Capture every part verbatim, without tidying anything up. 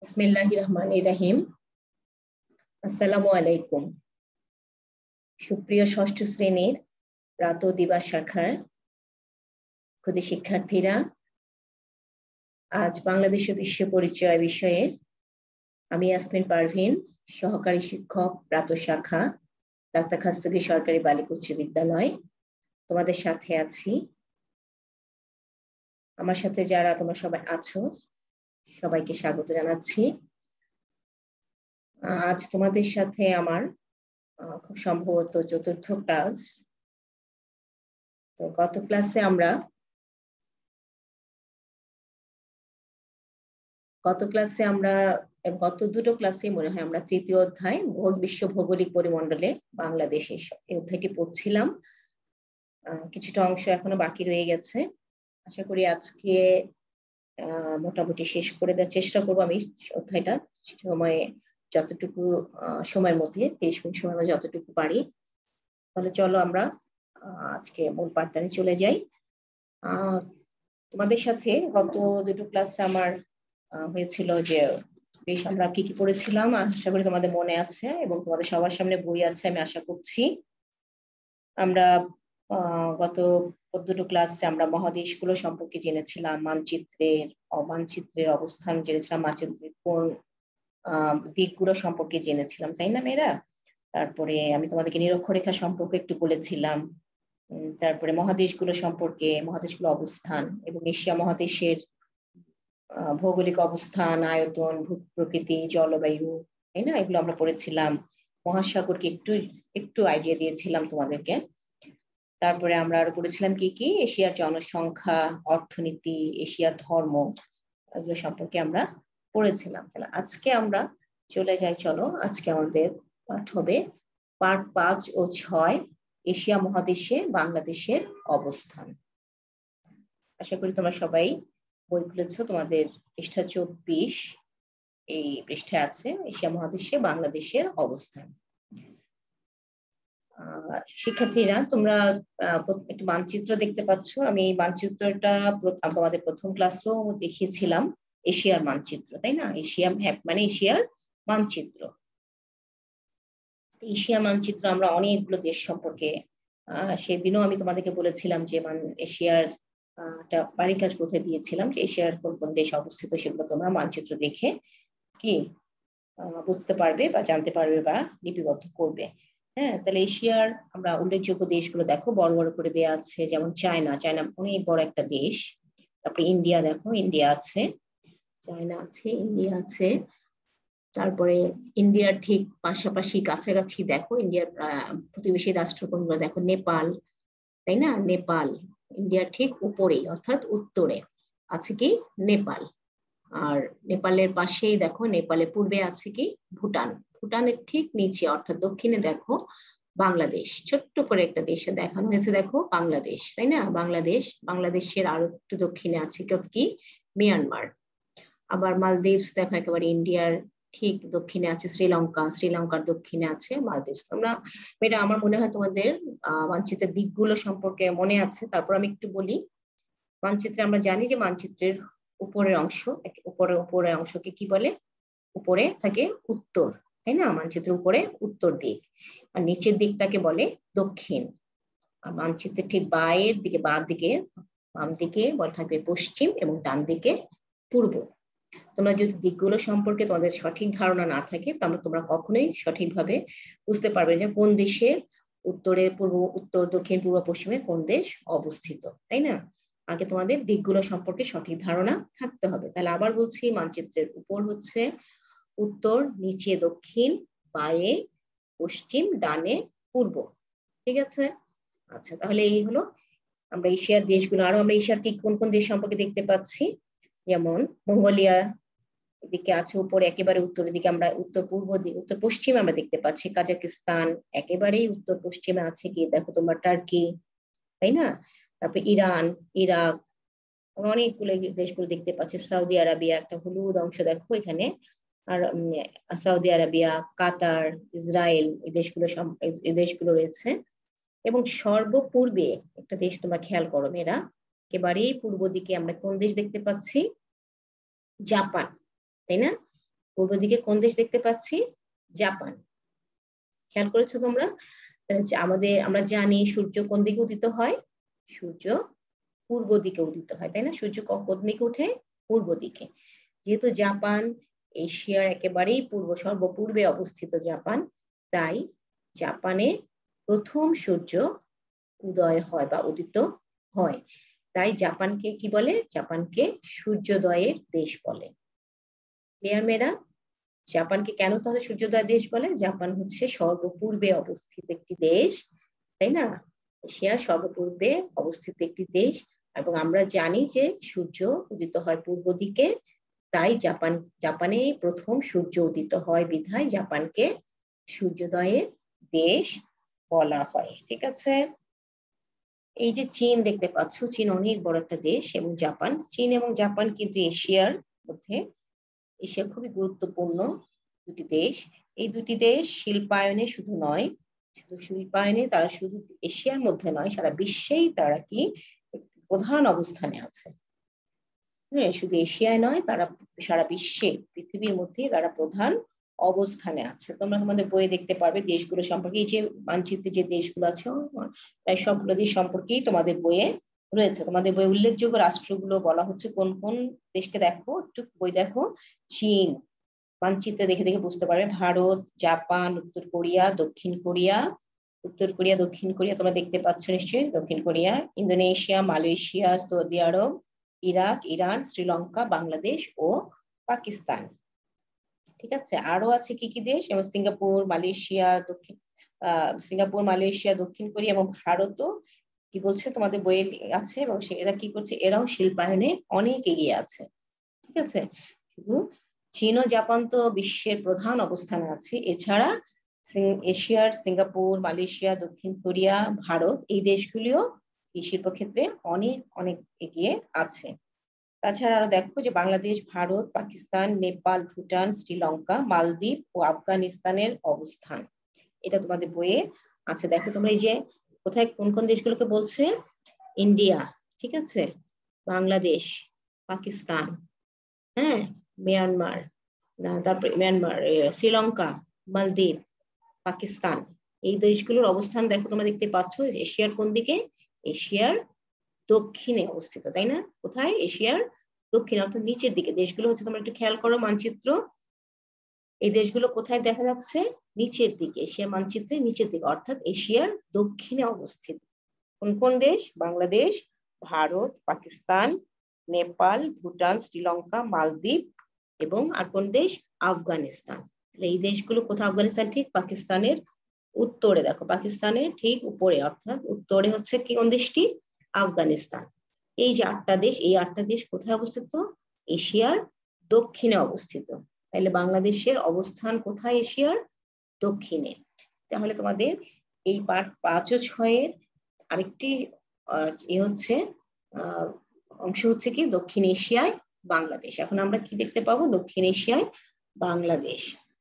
বিসমিল্লাহির রহমানির রহিম। আসসালামু আলাইকুম। সুপ্রিয় ষষ্ঠ শ্রেণীর প্রাত দিবা শাখার ক্ষুদে শিক্ষার্থীরা, আজ বাংলাদেশের বিশ্ব পরিচয় বিষয়ে আমি ইয়াসমিন পারভিন, সহকারী শিক্ষক প্রাত শাখা, ডাক্তার খাস্তগী সরকারি বালিকা উচ্চ বিদ্যালয়, তোমাদের সাথে আছি। আমার সাথে যারা তোমরা সবাই আছো সবাইকে স্বাগত জানাচ্ছি। আজ তোমাদের সাথে আমার খুব সম্ভবত চতুর্থ ক্লাস। তো গত ক্লাসে আমরা গত ক্লাসে আমরা গত দুটো ক্লাসে মনে হয় আমরা তৃতীয় অধ্যায় বিশ্ব ভৌগোলিক পরিমণ্ডলে বাংলাদেশ এই অধ্যায়টি পড়ছিলাম। কিছুটা অংশ এখনো বাকি রয়ে গেছে। আশা করি আজকে আহ মোটামুটি শেষ করে দেওয়ার চেষ্টা করবো আমি অধ্যায়টা সময়ে যতটুকু সময়ের মধ্যে তিরিশ মিনিট সময় যতটুকু পারি। তাহলে চলো আমরা আজকে মূল পাঠদানে চলে যাই। আহ তোমাদের সাথে গত দুটো ক্লাসে আমার হয়েছিল যে বেশ আমরা কি কি পড়েছিলাম আশা করি তোমাদের মনে আছে এবং তোমাদের সবার সামনে বই আছে আমি আশা করছি। আমরা আহ গত দুটো ক্লাসে আমরা মহাদেশগুলো সম্পর্কে জেনেছিলাম, মানচিত্রের অমানচিত্রের অবস্থান জেনেছিলাম, মানচিত্রের কোন আহ দিকগুলো সম্পর্কে জেনেছিলাম, তাই না মেয়েরা? তারপরে আমি তোমাদেরকে নিরক্ষরেখা সম্পর্কে একটু বলেছিলাম। তারপরে মহাদেশগুলো সম্পর্কে, মহাদেশগুলো অবস্থান এবং এশিয়া মহাদেশের ভৌগোলিক অবস্থান, আয়তন, ভূপ্রকৃতি, জলবায়ু, তাই না, এগুলো আমরা পড়েছিলাম। মহাসাগরকে একটু একটু আইডিয়া দিয়েছিলাম তোমাদেরকে। তারপরে আমরা আরো পড়েছিলাম কি কি এশিয়ার জনসংখ্যা, অর্থনীতি, এশিয়ার ধর্ম, এগুলো সম্পর্কে আমরা পড়েছিলাম। তাহলে আজকে আমরা চলে যাই, চলো আজকে আমাদের পাঠ হবে পার্ট পাঁচ ও ছয়, এশিয়া মহাদেশে বাংলাদেশের অবস্থান। আশা করি তোমরা সবাই বই খুলেছো, তোমাদের পৃষ্ঠা চব্বিশ এই পৃষ্ঠায় আছে এশিয়া মহাদেশে বাংলাদেশের অবস্থান। শিক্ষার্থীরা তোমরা একটি মানচিত্র দেখতে পাচ্ছ। আমি এই মানচিত্রটা তোমাদের প্রথম ক্লাসেও দেখিয়েছিলাম, এশিয়ার মানচিত্র, তাই না? এশিয়া ম্যাপ মানে এশিয়ার মানচিত্র। এশিয়া মানচিত্র আমরা অনেকগুলো দেশ সম্পর্কে আহ সেদিনও আমি তোমাদেরকে বলেছিলাম যে মান এশিয়ার একটা বাড়ির কাজ কোথায় দিয়েছিলাম যে এশিয়ার কোন কোন দেশ অবস্থিত সেগুলো তোমরা মানচিত্র দেখে কি বুঝতে পারবে বা জানতে পারবে বা লিপিবদ্ধ করবে। হ্যাঁ, তাহলে এশিয়ার আমরা উল্লেখযোগ্য দেশগুলো দেখো বড় বড় করে দেওয়া আছে, যেমন চায়না, চায়না অনেক বড় একটা দেশ। তারপরে ইন্ডিয়া, দেখো ইন্ডিয়া আছে, চায়না আছে, ইন্ডিয়া আছে। তারপরে ইন্ডিয়ার ঠিক পাশাপাশি কাছাকাছি দেখো ইন্ডিয়ার প্রতিবেশী রাষ্ট্র কোনগুলো দেখো, নেপাল, তাই না? নেপাল ইন্ডিয়ার ঠিক উপরেই অর্থাৎ উত্তরে আছে কি নেপাল। আর নেপালের পাশেই দেখো, নেপালের পূর্বে আছে কি ভুটান, ভুটানের ঠিক নিচে অর্থাৎ দক্ষিণে দেখো বাংলাদেশ, ছোট্ট করে একটা দেশে দেখানো হয়েছে দেখো বাংলাদেশ, তাই না? বাংলাদেশ, বাংলাদেশের আরো একটু দক্ষিণে আছে কি মিয়ানমার। আবার মালদ্বীপস দেখো একেবারে ইন্ডিয়ার ঠিক দক্ষিণে আছে শ্রীলঙ্কা, শ্রীলঙ্কার দক্ষিণে আছে মালদ্বীপস। তোমরা এটা আমার মনে হয় তোমাদের আহ মানচিত্রের দিকগুলো সম্পর্কে মনে আছে। তারপর আমি একটু বলি, মানচিত্রে আমরা জানি যে মানচিত্রের উপরের অংশ, উপরের উপরের অংশকে কি বলে? উপরে থাকে উত্তর, তাই না? মানচিত্রের উপরে উত্তর দিক, আর নিচের দিকটাকে বলে দক্ষিণ। আর মানচিত্রের ঠিক বায়ের দিকে, বা দিকে, বাম দিকে বলা থাকবে পশ্চিম এবং ডান দিকে পূর্ব। তোমরা যদি দিকগুলো সম্পর্কে তোমাদের সঠিক ধারণা না থাকে তাহলে তোমরা কখনোই সঠিকভাবে বুঝতে পারবে যে কোন দেশের উত্তরে, পূর্ব, উত্তর, দক্ষিণ, পূর্ব, পশ্চিমে কোন দেশ অবস্থিত, তাই না? আগে তোমাদের দিকগুলো সম্পর্কে সঠিক ধারণা থাকতে হবে। তাহলে আবার বলছি, মানচিত্রের উপর হচ্ছে উত্তর, নিচে দক্ষিণ, বায়ে পশ্চিম, ডানে পূর্ব, ঠিক আছে? আচ্ছা, তাহলে এই হলো আমরা এশিয়ার দেশগুলো। আরো আমরা এশিয়ার কি কোন কোন দেশ সম্পর্কে দেখতে পাচ্ছি, যেমন মঙ্গোলিয়া এদিকে আছে উপরে, একেবারে উত্তরের দিকে আমরা উত্তর পূর্ব দিকে, উত্তর পশ্চিমে আমরা দেখতে পাচ্ছি কাজাকিস্তান, একেবারেই উত্তর পশ্চিমে আছে কি দেখো তোমরা টার্কি, তাই না? তারপরে ইরান, ইরাক, অনেকগুলো দেশগুলো দেখতে পাচ্ছি, সৌদি আরবিয়া, একটা হলুদ অংশ দেখো এখানে, আর সৌদি আরবিয়া, কাতার, ইসরায়েল, এই দেশগুলো এই দেশগুলো রয়েছে। এবং সর্বপূর্বে একটা দেশ তোমরা খেয়াল করো মেয়েরা, একেবারেই পূর্ব দিকে আমরা কোন দেশ দেখতে পাচ্ছি? জাপান, তাই না? পূর্ব দিকে কোন দেশ দেখতে পাচ্ছি? জাপান। খেয়াল করেছো তোমরা? আমাদের আমরা জানি সূর্য কোন দিকে উদিত হয়? সূর্য পূর্ব দিকে উদিত হয়, তাই না? সূর্য কোন দিকে ওঠে? পূর্ব দিকে। যেহেতু জাপান এশিয়ার একেবারেই পূর্ব সর্বপূর্বে অবস্থিত জাপান, তাই জাপানে প্রথম সূর্য উদয় হয় বা উদিত হয়। তাই জাপানকে কি বলে? জাপানকে সূর্যোদয়ের দেশ বলে। ক্লিয়ার মেয়েরা? জাপানকে কেন তাহলে সূর্যোদয়ের দেশ বলে? জাপান হচ্ছে সর্বপূর্বে অবস্থিত একটি দেশ, তাই না? এশিয়ার সর্বপূর্বে অবস্থিত একটি দেশ, এবং আমরা জানি যে সূর্য উদিত হয় পূর্ব দিকে, তাই জাপান জাপানে প্রথম সূর্য উদিত হয় বিধায় জাপানকে সূর্যোদয়ের দেশ বলা হয়। ঠিক আছে? এই যে চীন দেখতে পাচ্ছ, চীন অনেক বড় একটা দেশ, এবং জাপান, চীন এবং জাপান কিন্তু এশিয়ার মধ্যে এশিয়া খুবই গুরুত্বপূর্ণ দুটি দেশ। এই দুটি দেশ শিল্পায়নে শুধু নয়, শুধু শিল্পায়নে তারা শুধু এশিয়ার মধ্যে নয়, সারা বিশ্বেই তারা কি প্রধান অবস্থানে আছে। হ্যাঁ, শুধু এশিয়ায় নয়, তারা সারা বিশ্বে পৃথিবীর মধ্যে তারা প্রধান অবস্থানে আছে। তোমরা তোমাদের বইয়ে দেখতে পারবে দেশগুলো সম্পর্কে, এই যে মানচিত্রে যে দেশগুলো আছে প্রায় সবগুলো দেশ সম্পর্কেই তোমাদের বইয়ে রয়েছে। তোমাদের বইয়ে উল্লেখযোগ্য রাষ্ট্রগুলো বলা হচ্ছে কোন কোন দেশকে দেখো, একটু বই দেখো। চীন মানচিত্রে দেখে দেখে বুঝতে পারবে। ভারত, জাপান, উত্তর কোরিয়া, দক্ষিণ কোরিয়া, উত্তর কোরিয়া দক্ষিণ কোরিয়া তোমরা দেখতে পাচ্ছ নিশ্চয়ই, দক্ষিণ Korea, Indonesia, Malaysia, Saudi Arab, Iraq, Iran, Sri Lanka, Bangladesh ও পাকিস্তান। ঠিক আছে? আরো আছে কি কি দেশ? এবং সিঙ্গাপুর, মালয়েশিয়া, দক্ষিণ আহ সিঙ্গাপুর, মালয়েশিয়া, দক্ষিণ কোরিয়া এবং ভারতও কি বলছে তোমাদের বইয়ে আছে, এবং এরা কি করছে? এরাও শিল্পায়নে অনেক এগিয়ে আছে। ঠিক আছে? শুধু চীন ও জাপান তো বিশ্বের প্রধান অবস্থানে আছে, এছাড়া এশিয়ার সিঙ্গাপুর, মালয়েশিয়া, দক্ষিণ কোরিয়া, ভারত, এই দেশগুলিও এই শিল্পক্ষেত্রে অনেক অনেক এগিয়ে আছে। তাছাড়া আরো দেখো যে বাংলাদেশ, ভারত, পাকিস্তান, নেপাল, ভুটান, শ্রীলঙ্কা, মালদ্বীপ ও আফগানিস্তানের অবস্থান, এটা তোমাদের বইয়ে আছে। দেখো তোমরা এই যে কোথায় কোন কোন দেশগুলোকে বলছে? ইন্ডিয়া, ঠিক আছে, বাংলাদেশ, পাকিস্তান, হ্যাঁ, মিয়ানমার, তারপরে মিয়ানমার, শ্রীলঙ্কা, মালদ্বীপ, পাকিস্তান, এই দেশগুলোর অবস্থান দেখো তোমরা দেখতে পাচ্ছ। এশিয়ার কোন দিকে? এশিয়ার দক্ষিণে অবস্থিত, তাই না? কোথায়? এশিয়ার দক্ষিণে, অর্থাৎ নিচের দিকে দেশগুলো হচ্ছে। তোমরা একটু খেয়াল করো মানচিত্র, এই দেশগুলো কোথায় দেখা যাচ্ছে? নিচের দিকে, এশিয়ার মানচিত্রে নিচের দিকে, অর্থাৎ এশিয়ার দক্ষিণে অবস্থিত। কোন কোন দেশ? বাংলাদেশ, ভারত, পাকিস্তান, নেপাল, ভুটান, শ্রীলঙ্কা, মালদ্বীপ এবং আর কোন দেশ? আফগানিস্তান। এই দেশগুলো কোথায়? আফগানিস্তান ঠিক পাকিস্তানের উত্তরে, দেখো পাকিস্তানের ঠিক উপরে, অর্থাৎ উত্তরে হচ্ছে কি কোন দেশটি? আফগানিস্তান। এই যে আটটা দেশ, এই আটটা দেশ কোথায় অবস্থিত? এশিয়ার দক্ষিণে অবস্থিত। তাহলে বাংলাদেশের অবস্থান কোথায়? এশিয়ার দক্ষিণে। তাহলে তোমাদের এই পার্ট পাঁচ ও ছয়ের আরেকটি এ হচ্ছে আহ অংশ হচ্ছে কি দক্ষিণ এশিয়ায় বাংলাদেশ। এখন আমরা কি দেখতে পাবো? দক্ষিণ এশিয়ায় বাংলাদেশ।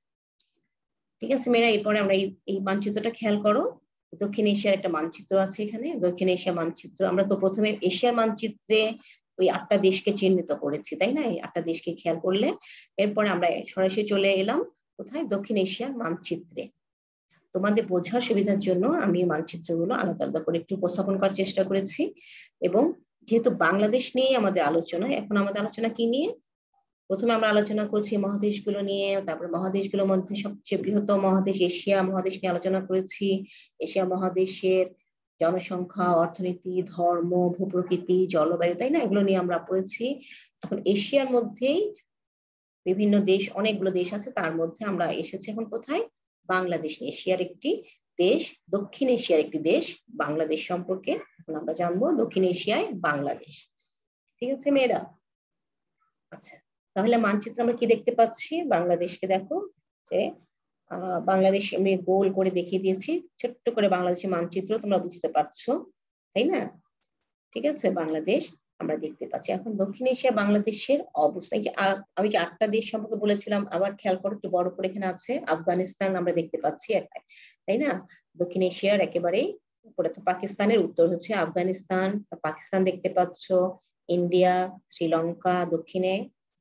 ঠিক আছে মেয়েরা, এরপরে আমরা এই মানচিত্রটা খেয়াল করো। দক্ষিণ এশিয়ার একটা মানচিত্র আছে এখানে, দক্ষিণ এশিয়া মানচিত্র। আমরা তো প্রথমে এশিয়ার মানচিত্রে ওই আটটা দেশকে চিহ্নিত করেছি, তাই না? এই আটটা দেশকে খেয়াল করলে এরপরে আমরা সরাসরি চলে এলাম কোথায়? দক্ষিণ এশিয়ার মানচিত্রে। তোমাদের বোঝার সুবিধার জন্য আমি মানচিত্রগুলো আলাদা আলাদা করে একটু উপস্থাপন করার চেষ্টা করেছি। এবং যেহেতু বাংলাদেশ নিয়ে আমাদের আলোচনা, এখন আমাদের আলোচনা কি নিয়ে? প্রথমে আমরা আলোচনা করছি মহাদেশগুলো নিয়ে, তারপরে মহাদেশগুলোর মধ্যে সবচেয়ে বৃহত্তম মহাদেশ এশিয়া মহাদেশ নিয়ে আলোচনা করেছি। এশিয়া মহাদেশের জনসংখ্যা, অর্থনীতি, ধর্ম, ভূপ্রকৃতি, জলবায়ু, তাই না? এগুলো নিয়ে আমরা পড়েছি। এখন এশিয়ার মধ্যেই বিভিন্ন দেশ, অনেকগুলো দেশ আছে, তার মধ্যে আমরা এসেছি এখন কোথায়? বাংলাদেশ নিয়ে। এশিয়ার একটি দেশ, দক্ষিণ এশিয়ার একটি দেশ বাংলাদেশ সম্পর্কে এখন আমরা জানবো। দক্ষিণ এশিয়ায় বাংলাদেশ। ঠিক আছে মেয়েরা? আচ্ছা, তাহলে মানচিত্র আমরা কি দেখতে পাচ্ছি? বাংলাদেশকে দেখো যে আহ বাংলাদেশ আমি গোল করে দেখিয়ে দিয়েছি, ছোট্ট করে বাংলাদেশের মানচিত্র, তোমরা বুঝতে পারছো, তাই না? ঠিক আছে, বাংলাদেশ আমরা দেখতে পাচ্ছি। এখন দক্ষিণ এশিয়া বাংলাদেশের অবস্থা, এই যে আমি যে আটটা দেশ সম্পর্কে বলেছিলাম, আবার খেয়াল করো একটু বড় করে, এখানে আছে আফগানিস্তান আমরা দেখতে পাচ্ছি, তাই না? দক্ষিণ এশিয়ার একেবারেই উপরে। তো পাকিস্তানের উত্তর হচ্ছে আফগানিস্তান, পাকিস্তান দেখতে পাচ্ছ, ইন্ডিয়া, শ্রীলঙ্কা দক্ষিণে,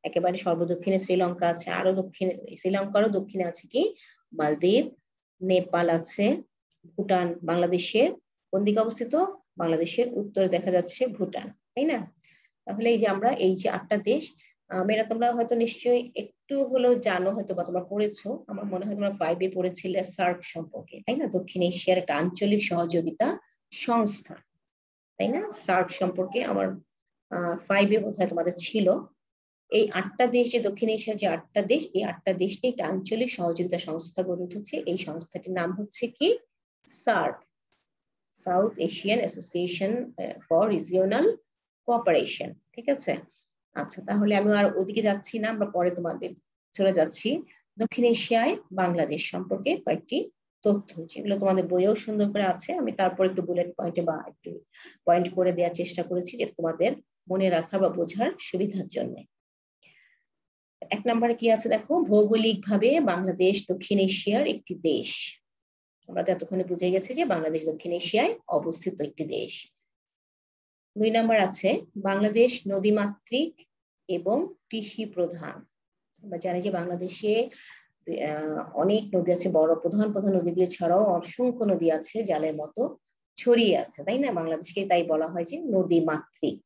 একেবারে সর্বদক্ষিণে শ্রীলঙ্কা আছে, আরো দক্ষিণে শ্রীলঙ্কারও দক্ষিণে আছে কি মালদ্বীপ, নেপাল আছে, ভুটান বাংলাদেশের কোন দিকে অবস্থিত, বাংলাদেশের উত্তরে দেখা যাচ্ছে ভুটান, তাই না? তাহলে এই যে আমরা এই যে আটটা দেশ, মেয়েরা তোমরা হয়তো নিশ্চয়ই একটু হলেও জানো, হয়তো বা তোমরা পড়েছো, আমার মনে হয় তোমরা ফাইভে পড়েছিলে সার্ক সম্পর্কে, তাই না? দক্ষিণ এশিয়ার একটা আঞ্চলিক সহযোগিতা সংস্থা, তাই না? সার্ক সম্পর্কে আমার ফাইভে বোধহয় তোমাদের ছিল। এই আটটা দেশ, যে দক্ষিণ এশিয়ার যে আটটা দেশ, এই আটটা দেশ নিয়ে একটা আঞ্চলিক সহযোগিতা সংস্থা গড়ে উঠেছে। এই সংস্থাটির নাম হচ্ছে কি SAARC, South Asian Association for Regional Cooperation, ঠিক আছে? আচ্ছা, তাহলে আমি আর ওদিকে যাচ্ছি না, আমরা পরে তোমাদের চলে যাচ্ছি দক্ষিণ এশিয়ায় বাংলাদেশ সম্পর্কে কয়েকটি তথ্য, যেগুলো তোমাদের বইয়েও সুন্দর করে আছে। আমি তারপর একটু বুলেট পয়েন্টে বা একটু পয়েন্ট করে দেওয়ার চেষ্টা করেছি, যেটা তোমাদের মনে রাখা বা বোঝার সুবিধার জন্য। এক নম্বরে কি আছে দেখো, ভৌগোলিকভাবে বাংলাদেশ দক্ষিণ এশিয়ার একটি দেশ। আমরা তো এতক্ষণে বুঝে গেছি যে বাংলাদেশ দক্ষিণ এশিয়ায় অবস্থিত একটি দেশ। দুই নম্বর আছে বাংলাদেশ নদীমাতৃক এবং কৃষি প্রধান। আমরা জানি যে বাংলাদেশে অনেক নদী আছে, বড় প্রধান প্রধান নদীগুলি ছাড়াও অসংখ্য নদী আছে, জালের মতো ছড়িয়ে আছে, তাই না? বাংলাদেশকে তাই বলা হয় যে নদীমাতৃক।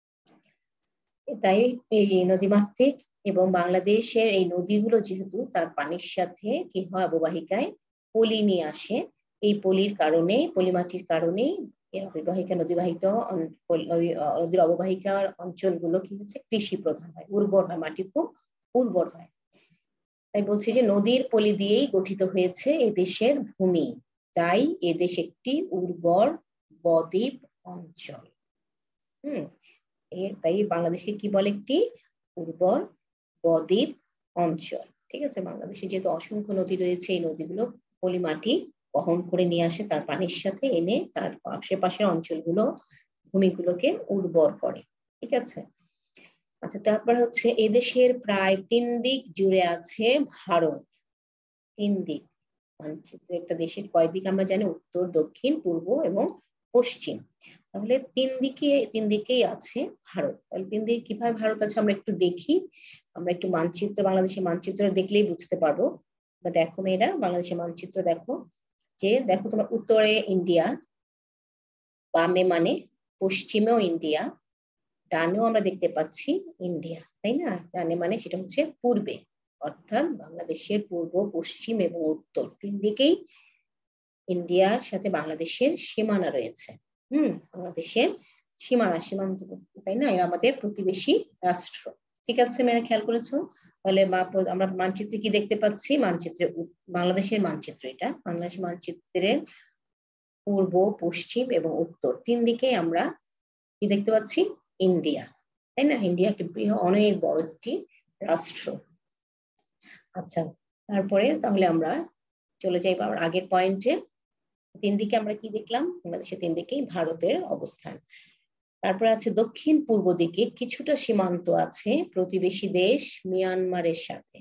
তাই এই যে নদীমাতৃক এবং বাংলাদেশের এই নদীগুলো যেহেতু তার পানির সাথে কি হয়, অববাহিকায় পলি নিয়ে আসে, এই পলির কারণে, পলিমাটির কারণেই এর অববাহিকা নদীবাহিত নদীর অববাহিকার অঞ্চলগুলো কি হচ্ছে, কৃষি প্রধান হয়, উর্বর হয়, মাটি খুব উর্বর হয়। তাই বলছি যে নদীর পলি দিয়েই গঠিত হয়েছে এই দেশের ভূমি, তাই এদেশ একটি উর্বর বদ্বীপ অঞ্চল। হুম তাই বাংলাদেশকে কি বলে, একটি উর্বর বদ্বীপ অঞ্চল, ঠিক আছে? বাংলাদেশে যেহেতু অসংখ্য নদী রয়েছে, এই নদীগুলো পলি মাটি বহন করে নিয়ে আসে তার পানির সাথে, এনে তার আশেপাশের অঞ্চলগুলো ভূমিগুলোকে উর্বর করে, ঠিক আছে? আচ্ছা, তারপর হচ্ছে এদেশের প্রায় তিন দিক জুড়ে আছে ভারত। তিন দিক মানচিত্রে একটা দেশের কয় দিক আমরা জানি, উত্তর, দক্ষিণ, পূর্ব এবং পশ্চিম। তাহলে তিন দিকে তিন দিকেই আছে ভারত। তাহলে তিন দিকে কিভাবে ভারত আছে আমরা একটু দেখি। আমরা একটু মানচিত্র, বাংলাদেশের মানচিত্র দেখলেই বুঝতে পারবো। দেখো মেয়েরা, বাংলাদেশের মানচিত্র দেখো, যে দেখো তোমার উত্তরে ইন্ডিয়া, বামে মানে পশ্চিমেও ইন্ডিয়া, ডানেও আমরা দেখতে পাচ্ছি ইন্ডিয়া, তাই না? ডানে মানে সেটা হচ্ছে পূর্বে, অর্থাৎ বাংলাদেশের পূর্ব, পশ্চিম এবং উত্তর তিন দিকেই ইন্ডিয়ার সাথে বাংলাদেশের সীমানা রয়েছে। হুম বাংলাদেশের সীমানা সীমান্ত, তাই না? এরা আমাদের প্রতিবেশী রাষ্ট্র, ঠিক আছে? মেয়েরা খেয়াল করেছো? তাহলে আমরা মানচিত্রে কি দেখতে পাচ্ছি, মানচিত্রে বাংলাদেশের মানচিত্র, এটা বাংলাদেশের মানচিত্রের পূর্ব, পশ্চিম এবং উত্তর তিন দিকে আমরা কি দেখতে পাচ্ছি, ইন্ডিয়া, তাই না? ইন্ডিয়া একটি বৃহৎ, অনেক বড় একটি রাষ্ট্র। আচ্ছা, তারপরে তাহলে আমরা চলে যাই আবার আগের পয়েন্টে। তিন দিকে আমরা কি দেখলাম, বাংলাদেশের তিন দিকেই ভারতের অবস্থান। তারপরে আছে দক্ষিণ পূর্ব দিকে কিছুটা সীমান্ত আছে প্রতিবেশী দেশ মিয়ানমারের সাথে।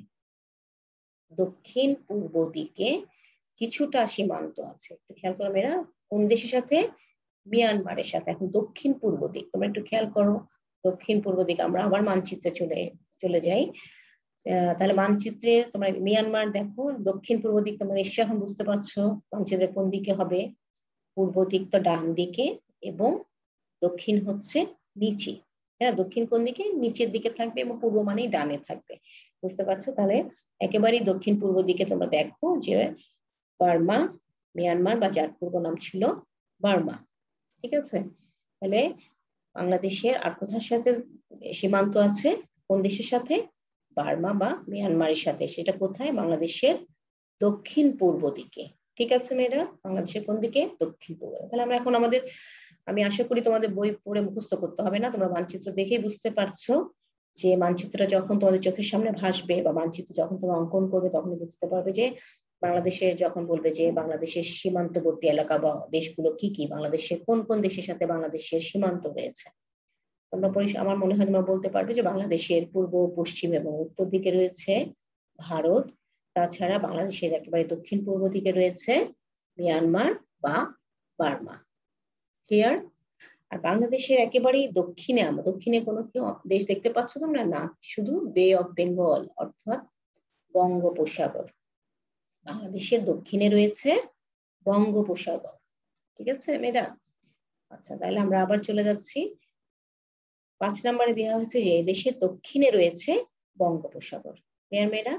দক্ষিণ পূর্ব দিকে কিছুটা সীমান্ত আছে, একটু খেয়াল করো মেয়েরা, কোন দেশের সাথে, মিয়ানমারের সাথে। এখন দক্ষিণ পূর্ব দিক তোমরা একটু খেয়াল করো, দক্ষিণ পূর্ব দিক আমরা আবার মানচিত্রে চলে চলে যাই। তাহলে মানচিত্রে তোমরা মিয়ানমার দেখো, দক্ষিণ পূর্ব দিক তোমরা নিশ্চয়ই এখন বুঝতে পারছো মানচিত্রে কোন দিকে হবে। পূর্ব দিক তো ডান দিকে এবং দক্ষিণ হচ্ছে নিচে, হ্যাঁ? দক্ষিণ কোন দিকে, নিচের দিকে থাকবে এবং পূর্ব মানেই ডানে থাকবে, বুঝতে পারছো? তাহলে একেবারেই দক্ষিণ পূর্ব দিকে তোমরা দেখো যে বার্মা, মিয়ানমার, বা যার পূর্ব নাম ছিল বার্মা, ঠিক আছে? তাহলে বাংলাদেশের আর কোথার সাথে সীমান্ত আছে, কোন দেশের সাথে, বার্মা বা মিয়ানমারের সাথে। সেটা কোথায়, বাংলাদেশের দক্ষিণ পূর্ব দিকে, ঠিক আছে মেয়েরা? বাংলাদেশের কোন দিকে, দক্ষিণ পূর্ব। তাহলে আমরা এখন আমাদের, আমি আশা করি তোমাদের বই পড়ে মুখস্থ করতে হবে না, তোমরা মানচিত্র দেখেই বুঝতে পারছো যে মানচিত্রটা যখন তোমাদের চোখের সামনে ভাসবে বা মানচিত্র যখন তোমরা অঙ্কন করবে, তখন বুঝতে পারবে যে বাংলাদেশের, যখন বলবে যে বাংলাদেশের সীমান্তবর্তী এলাকা বা দেশগুলো কি কি, বাংলাদেশের কোন কোন দেশের সাথে বাংলাদেশের সীমান্ত রয়েছে, তোমরা আমার মনে হয় তোমরা বলতে পারবে যে বাংলাদেশের পূর্ব, পশ্চিম এবং উত্তর দিকে রয়েছে ভারত, তাছাড়া বাংলাদেশের একেবারে দক্ষিণ পূর্ব দিকে রয়েছে মিয়ানমার বা বার্মা। ক্লিয়ার? আর বাংলাদেশের একেবারেই দক্ষিণে আমরা দক্ষিণে কোনো কি দেশ দেখতে পাচ্ছ তোমরা? না, শুধু বে অফ বেঙ্গল অর্থাৎ বঙ্গোপসাগর। বাংলাদেশের দক্ষিণে রয়েছে বঙ্গোপসাগর। ঠিক আছে মেয়েরা? আচ্ছা, তাহলে আমরা আবার চলে যাচ্ছি। পাঁচ নম্বরে দেওয়া হয়েছে যে দেশের দক্ষিণে রয়েছে বঙ্গোপসাগর। ক্লিয়ার মেয়েরা?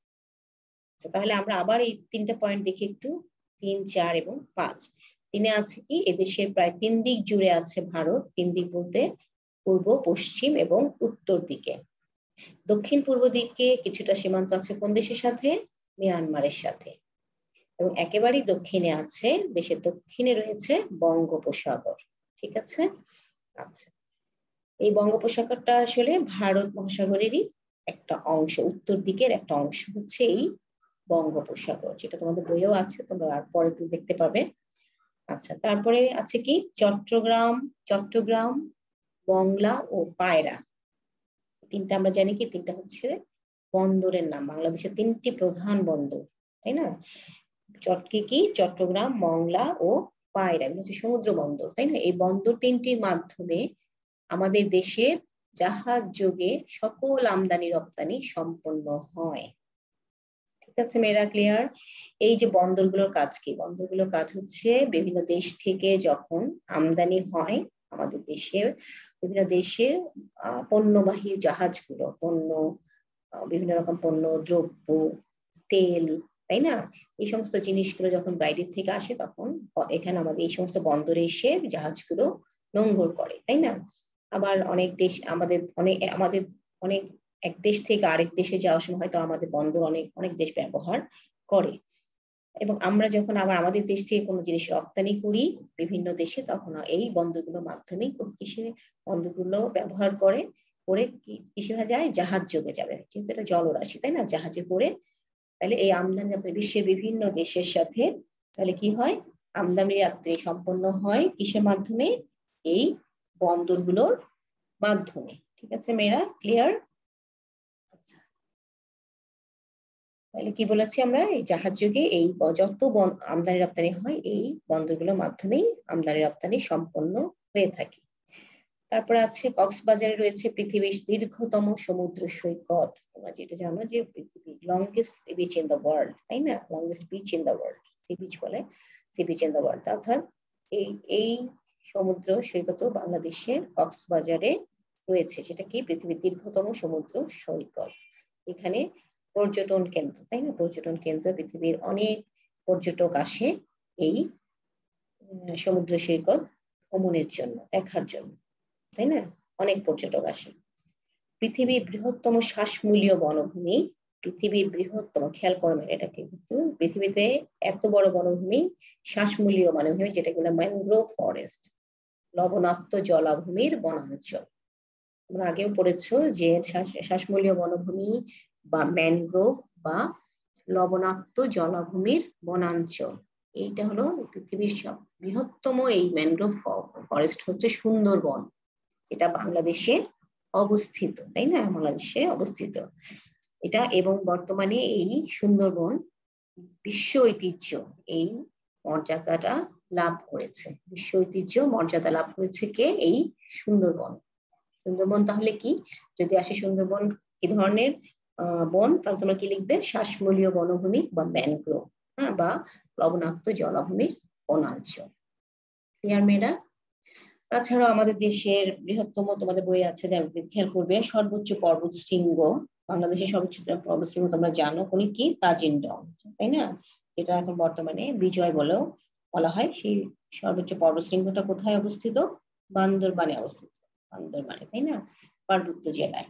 আচ্ছা, তাহলে আমরা আবার এই তিনটা পয়েন্ট দেখি একটু, তিন, চার এবং পাঁচ। তিনে আছে কি, এদেশের প্রায় তিন দিক জুড়ে আছে ভারত। তিন দিক বলতে পূর্ব, পশ্চিম এবং উত্তর দিকে। দক্ষিণ পূর্ব দিকে কিছুটা সীমান্ত আছে কোন দেশের সাথে? মিয়ানমারের সাথে। এবং একেবারেই দক্ষিণে আছে, দেশের দক্ষিণে রয়েছে বঙ্গোপসাগর। ঠিক আছে? আচ্ছা, এই বঙ্গোপসাগরটা আসলে ভারত মহাসাগরেরই একটা অংশ, উত্তর দিকের একটা অংশ হচ্ছে এই বঙ্গোপসাগর, যেটা তোমাদের বইয়েও আছে, তোমরা আর পরে দেখতে পাবে। আচ্ছা, তারপরে আছে কি চট্টগ্রাম, চট্টগ্রাম, মংলা ও পায়রা। তিনটা আমরা জানি কি, তিনটা হচ্ছে বন্দরের নাম, বাংলাদেশের তিনটি প্রধান বন্দর, তাই না? চটকি কি চট্টগ্রাম, মংলা ও পায়রা, এগুলো হচ্ছে সমুদ্র বন্দর, তাই না? এই বন্দর তিনটির মাধ্যমে আমাদের দেশের জাহাজ যোগে সকল আমদানি রপ্তানি সম্পন্ন হয়। ঠিক আছে মেয়েরা? ক্লিয়ার? এই যে বন্দরগুলোর কাজ কি? বন্দরগুলোর কাজ হচ্ছে বিভিন্ন দেশ থেকে যখন আমদানি হয় আমাদের দেশের, বিভিন্ন দেশের আহ পণ্যবাহী জাহাজগুলো, পণ্য, বিভিন্ন রকম পণ্য, দ্রব্য, তেল, তাই না? এই সমস্ত জিনিসগুলো যখন বাইরের থেকে আসে তখন এখানে আমাদের এই সমস্ত বন্দরে এসে জাহাজগুলো নোঙ্গর করে, তাই না? আবার অনেক দেশ আমাদের অনেক আমাদের অনেক এক দেশ থেকে আরেক দেশে যাওয়ার সময় হয়তো আমাদের বন্দর অনেক অনেক দেশ ব্যবহার করে। এবং আমরা যখন আবার আমাদের দেশ থেকে কোনো জিনিস রপ্তানি করি বিভিন্ন দেশে, তখন এই বন্দরগুলোর মাধ্যমেই কৃষি বন্দরগুলো ব্যবহার করে করে কিসে যায়? জাহাজ যোগে যাবে, যেহেতু এটা জলরাশি, তাই না? জাহাজে করে তাহলে এই আমদানি বিশ্বের বিভিন্ন দেশের সাথে তাহলে কি হয়? আমদানি রপ্তানি সম্পন্ন হয় কিসের মাধ্যমে? এই বন্দরগুলোর মাধ্যমে। ঠিক আছে মেয়েরা? ক্লিয়ার? আচ্ছা, তাহলে কি বলেছি আমরা? এই জাহাজ যোগে এই যত আমদানি রপ্তানি হয় এই বন্দরগুলোর মাধ্যমেই আমদানি রপ্তানি সম্পন্ন হয়ে থাকে। তারপরে আছে কক্সবাজারে রয়েছে পৃথিবীর দীর্ঘতম সমুদ্র সৈকত। তোমরা যেটা জানো যে পৃথিবীর longest beach in the world, তাই না? Longest beach in the world, sea beach বলে, sea beach in the world. অর্থাৎ এই এই সমুদ্র সৈকত বাংলাদেশের কক্সবাজারে রয়েছে, যেটা কি পৃথিবীর দীর্ঘতম সমুদ্র সৈকত। এখানে পর্যটন কেন্দ্র, তাই না? পর্যটন কেন্দ্র, পৃথিবীর অনেক পর্যটক আসে এই সমুদ্র সৈকত ভ্রমণের জন্য, দেখার জন্য, তাই না? অনেক পর্যটক আসে। পৃথিবীর বৃহত্তম শ্বাসমূলীয় বনভূমি, পৃথিবীর বৃহত্তম, খেয়াল করবেন এটাকে, কিন্তু পৃথিবীতে এত বড় বনভূমি, শ্বাসমূলীয় বনভূমি, যেটাগুলো ম্যানগ্রোভ ফরেস্ট, লবণাক্ত জলাভূমির বনাঞ্চল। তোমরা আগেও পড়েছো যে শ্বাসমূলীয় বনভূমি বা ম্যানগ্রোভ বা লবণাক্ত জলাভূমির বনাঞ্চল, এইটা হলো পৃথিবীর সব বৃহত্তম এই ম্যানগ্রোভ ফরেস্ট হচ্ছে সুন্দরবন, যেটা বাংলাদেশে অবস্থিত, তাই না? বাংলাদেশে অবস্থিত এটা। এবং বর্তমানে এই সুন্দরবন বিশ্ব ঐতিহ্য এই মর্যাদাটা লাভ করেছে। বিশ্ব ঐতিহ্য মর্যাদা লাভ করেছে কে? এই সুন্দরবন। সুন্দরবন তাহলে কি? যদি আসে সুন্দরবন কি ধরনের বন, তাহলে তোমরা কি লিখবে? শ্বাসমূলীয় বনভূমি বা ম্যানগ্রোভ, হ্যাঁ, বা লবণাক্ত জলাভূমির বনাঞ্চল। ক্লিয়ার মেয়েরা? তাছাড়াও আমাদের দেশের বৃহত্তম, তোমাদের বই আছে খেয়াল করবে, সর্বোচ্চ পর্বত শৃঙ্গ, বাংলাদেশের সর্বোচ্চ পর্বত শৃঙ্গ তোমরা জানো কোনটি কি? তাজিংডং, তাই না? এটা এখন বর্তমানে বিজয় বলেও বলা হয়। সেই সর্বোচ্চ পর্বত শৃঙ্গটা কোথায় অবস্থিত? বান্দরবানে অবস্থিত, বান্দরবানে, তাই না? পার্বত্য জেলায়।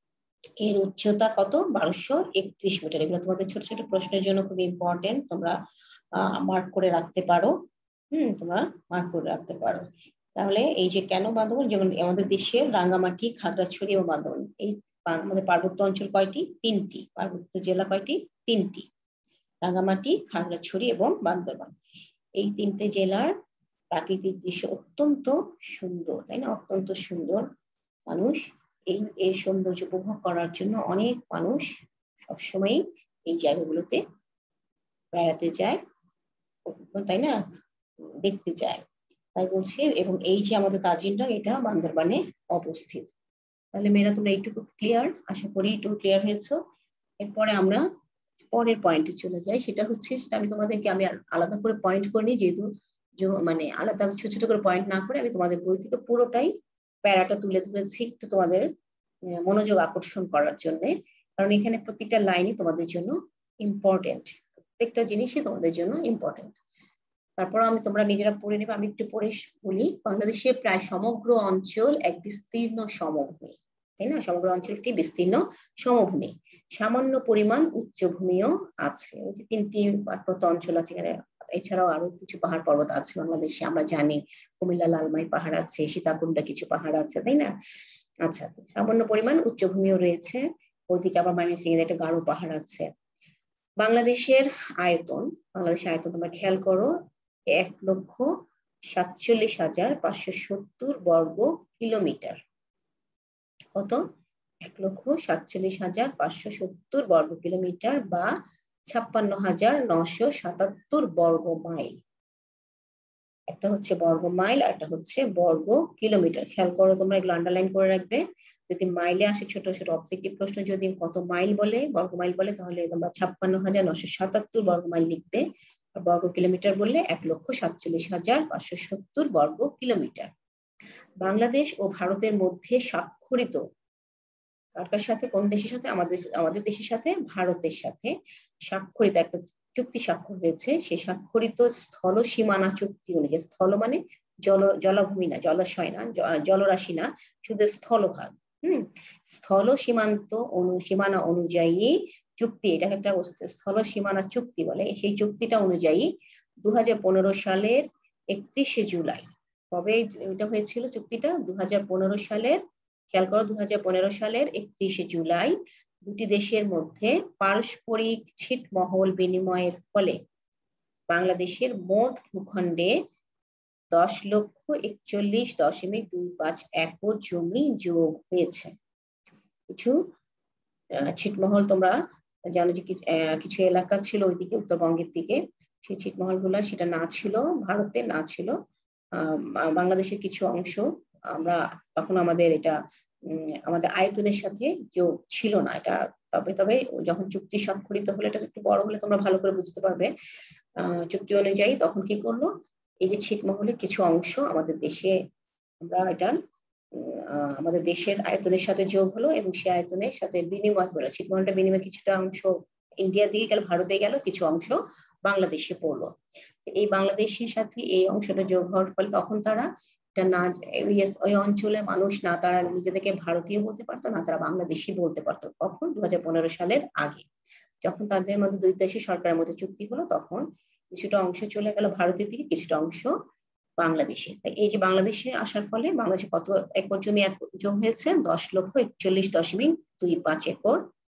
এর উচ্চতা কত? বারোশো একত্রিশ মিটার। এগুলো তোমাদের ছোট ছোট প্রশ্নের জন্য খুব ইম্পর্টেন্ট, তোমরা আহ মার্ক করে রাখতে পারো। হম তোমরা মার্ক করে রাখতে পারো। তাহলে এই যে কেন বান্দরবান, যেমন আমাদের দেশের রাঙ্গামাটি, খাগড়াছড়ি এবং বান্দরবান, এই আমাদের পার্বত্য অঞ্চল কয়টি? তিনটি। পার্বত্য জেলা কয়টি? তিনটি, রাঙ্গামাটি, খাগড়াছড়ি এবং বান্দরবান। এই তিনটে জেলার প্রাকৃতিক দৃশ্য অত্যন্ত সুন্দর, তাই না? অত্যন্ত সুন্দর। মানুষ এই এর সৌন্দর্য উপভোগ করার জন্য অনেক মানুষ সবসময় এই জায়গাগুলোতে বেড়াতে যায়, তাই না? দেখতে যায়। তাই বলছি, এবং এই যে আমাদের তাজিনটা এটা বান্দরবানে অবস্থিত। তাহলে মেয়েরা তোমরা এইটুকু ক্লিয়ার, আশা করি এইটুকু ক্লিয়ার হয়েছো। এরপরে আমরা পরের পয়েন্টে চলে যাই, সেটা হচ্ছে, সেটা আমি তোমাদেরকে আমি আলাদা করে পয়েন্ট করিনি, যেহেতু মানে আলাদা ছোট ছোট করে পয়েন্ট না করে আমি তোমাদের বই থেকে পুরোটাই প্যারাটা তুলে ধরেছি একটু তোমাদের মনোযোগ আকর্ষণ করার জন্য, কারণ এখানে প্রত্যেকটা লাইনই তোমাদের জন্য ইম্পর্টেন্ট, প্রত্যেকটা জিনিসই তোমাদের জন্য ইম্পর্টেন্ট। তারপর আমি তোমরা নিজেরা পড়ে নেবে, আমি একটু পড়ে বলি। বাংলাদেশের প্রায় সমগ্র অঞ্চল এক বিস্তীর্ণ সমভূমি, তাই না? সমগ্র অঞ্চলটি বিস্তীর্ণ সমভূমি, সামান্য পরিমাণ উচ্চভূমিও আছে। ওই যে তিনটি পার্বত্য অঞ্চল আছে এখানে, এছাড়াও আরো কিছু পাহাড় পর্বত আছে বাংলাদেশে, আমরা জানি কুমিল্লা লালমাই পাহাড় আছে, সীতাকুণ্ডা কিছু পাহাড় আছে, তাই না? আচ্ছা, সামান্য পরিমাণ উচ্চভূমিও রয়েছে, ওইদিকে আবার ময়মনসিংহের একটা গারো পাহাড় আছে। বাংলাদেশের আয়তন, বাংলাদেশের আয়তন তোমরা খেয়াল করো, এক লক্ষ সাতচল্লিশ হাজার পাঁচশো সত্তর বর্গ কিলোমিটার। কত? এক লক্ষ সাতচল্লিশ হাজার পাঁচশো সত্তর বর্গ কিলোমিটার বা ছাপ্পান্ন হাজার নশো সাতাত্তর বর্গ মাইল। একটা হচ্ছে বর্গ মাইল আর একটা হচ্ছে বর্গ কিলোমিটার। খেয়াল করো তোমরা, এগুলো আন্ডারলাইন করে রাখবে। যদি মাইলে আসে ছোট ছোট অবজেক্টিভ প্রশ্ন, যদি কত মাইল বলে, বর্গ মাইল বলে, তাহলে তোমরা ছাপ্পান্ন হাজার নশো সাতাত্তর বর্গ মাইল লিখবে। আর বর্গ কিলোমিটার বললে এক লক্ষ সাতচল্লিশ হাজার পাঁচশো সত্তর বর্গ কিলোমিটার। বাংলাদেশ ও ভারতের মধ্যে স্বাক্ষরিত, কার সাথে, কোন দেশের সাথে? আমাদের আমাদের দেশের সাথে ভারতের সাথে স্বাক্ষরিত একটা চুক্তি স্বাক্ষর হয়েছে। সেই স্বাক্ষরিত স্থল সীমানা চুক্তি অনুযায়ী, স্থল মানে জল জলাভূমি না, জলাশয় না, জলরাশি না, শুধু স্থলভাগ। হম স্থল সীমান্ত অনু সীমানা অনুযায়ী চুক্তি, এটা একটা স্থল সীমানা চুক্তি বলে। সেই চুক্তিটা অনুযায়ী দু হাজার পনেরো সালের একত্রিশে জুলাই, কবে এটা হয়েছিল চুক্তিটা? দু হাজার পনেরো সালের, খেয়াল করো, দু হাজার পনেরো সালের একত্রিশে জুলাই দুটি দেশের মধ্যে পারস্পরিক ছিটমহল বিনিময়ের ফলে বাংলাদেশের মোট ভূখণ্ডে দশ লক্ষ একচল্লিশ দশমিক দুই পাঁচ একর জমি যোগ হয়েছে। কিছু ছিটমহল তোমরা জানো যে কিছু এলাকা ছিল ওইদিকে উত্তরবঙ্গের দিকে, সেই ছিটমহল গুলা সেটা না ছিল ভারতে, না ছিল আহ বাংলাদেশের কিছু অংশ। আমরা তখন আমাদের এটা আমাদের আয়তনের সাথে যোগ ছিল না এটা, তবে তবে যখন চুক্তি স্বাক্ষরিত হলে, এটা একটু বড় হলে তোমরা ভালো করে বুঝতে পারবে। আহ চুক্তি অনুযায়ী তখন কি করলো, এই যে ছিটমহলের কিছু অংশ আমাদের দেশে, আমরা এটা আমাদের দেশের আয়তনের সাথে যোগ হলো এবং সে আয়তনের সাথে বিনিময় হলো। ছিটমহলটা বিনিময় কিছুটা অংশ ইন্ডিয়া দিকে গেল, ভারতে গেল, কিছু অংশ বাংলাদেশে পড়লো। এই বাংলাদেশের সাথে এই অংশটা যোগ হওয়ার ফলে তখন তারা এটা না, ওই অঞ্চলের মানুষ না তারা নিজেদেরকে ভারতীয় বলতে পারতো, না তারা বাংলাদেশি বলতে পারতো। কখন? দু হাজার পনেরো সালের আগে, যখন তাদের মধ্যে দুই দেশের সরকারের মধ্যে চুক্তি হলো, তখন কিছুটা অংশ চলে গেল ভারতের দিকে, কিছুটা অংশ বাংলাদেশে। এই যে বাংলাদেশে আসার ফলে বাংলাদেশে কত একর জমি যোগ হয়েছে? দশ লক্ষ একচল্লিশ দশমিক দুই পাঁচ একর,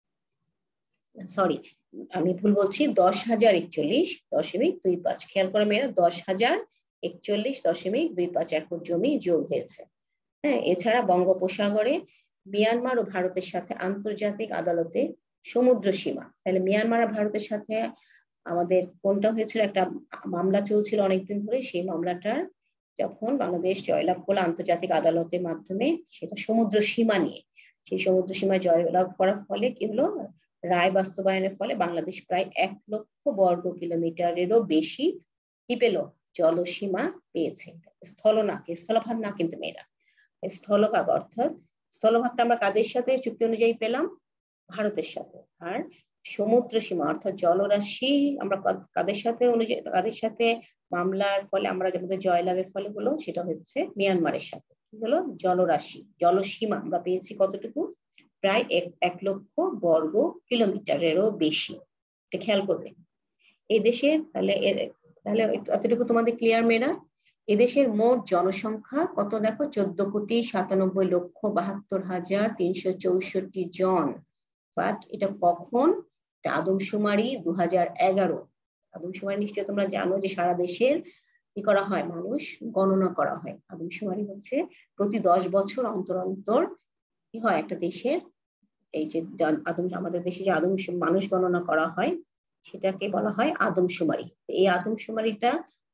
সরি আমি ভুল বলছি, দশ হাজার একচল্লিশ দশমিক দুই পাঁচ। খেয়াল করে মেয়েরা, দশ হাজার একচল্লিশ দশমিক দুই পাঁচ একর জমি যোগ হয়েছে। হ্যাঁ, এছাড়া বঙ্গোপসাগরে মিয়ানমার ও ভারতের সাথে আন্তর্জাতিক আদালতে সমুদ্র সীমা, তাহলে মিয়ানমার আর ভারতের সাথে আমাদের কোনটা হয়েছিল? একটা মামলা চলছিল অনেকদিন ধরে, সেই মামলাটার যখন বাংলাদেশ জয়লাভ করলো আন্তর্জাতিক আদালতের মাধ্যমে, সেটা সমুদ্র সীমা নিয়ে, সেই সমুদ্র সীমা জয়লাভ করার ফলে কি হলো, রায় বাস্তবায়নের ফলে বাংলাদেশ প্রায় এক লক্ষ বর্গ কিলোমিটারেরও বেশি কি পেল? জলসীমা পেয়েছে। স্থল না, স্থলভাগ না কিন্তু মেয়েরা, স্থলভাগ। অর্থাৎ স্থলভাগটা আমরা কাদের সাথে চুক্তি অনুযায়ী পেলাম? ভারতের সাথে। আর সমুদ্র সীমা অর্থাৎ জলরাশি আমরা কাদের সাথে অনুযায়ী, কাদের সাথে মামলার ফলে আমরা যেমন জয়লাভের ফলে হলো, সেটা হচ্ছে মিয়ানমারের সাথে। কি হলো? জলরাশি, জলসীমা আমরা পেয়েছি কতটুকু? প্রায় এক এক লক্ষ বর্গ কিলোমিটারেরও বেশি। এটা খেয়াল করবে। এই দেশে তাহলে তাহলে এতটুকু তোমাদের ক্লিয়ার মেয়েরা? এদেশের মোট জনসংখ্যা কত দেখো? চোদ্দ কোটি সাতানব্বই লক্ষ বাহাত্তর হাজার তিনশো চৌষট্টি জন। বাট এটা কখন? এটা আদমশুমারি দু হাজার এগারো। আদমশুমারি নিশ্চয়ই তোমরা জানো যে সারা দেশের কি করা হয়, মানুষ গণনা করা হয়। আদমশুমারি হচ্ছে প্রতি দশ বছর অন্তর অন্তর কি হয় একটা দেশের, এই যে আদম আমাদের দেশে যে আদম মানুষ গণনা করা হয়, সেটাকে বলা হয় আদমশুমারি। এই আদমশুমারিটা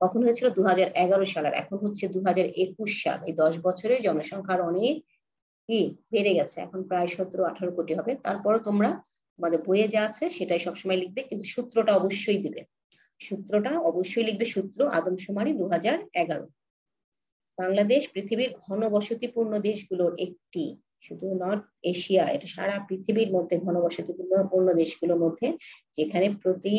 কখন হয়েছিল? দু হাজার এগারো সালের, এখন হচ্ছে দু হাজার একুশ সাল। এই দশ বছরে জনসংখ্যার অনেক কি বেড়ে গেছে, এখন প্রায় সতেরো আঠারো কোটি হবে। তারপরও তোমরা তোমাদের বইয়ে যা আছে সেটাই সবসময় লিখবে, কিন্তু সূত্রটা অবশ্যই দিবে, সূত্রটা অবশ্যই লিখবে। সূত্র আদমশুমারি দু হাজার এগারো। বাংলাদেশ পৃথিবীর ঘনবসতিপূর্ণ দেশগুলোর একটি, শুধু নট এশিয়া, এটা সারা পৃথিবীর মধ্যে ঘনবসতিপূর্ণ দেশগুলোর মধ্যে, যেখানে প্রতি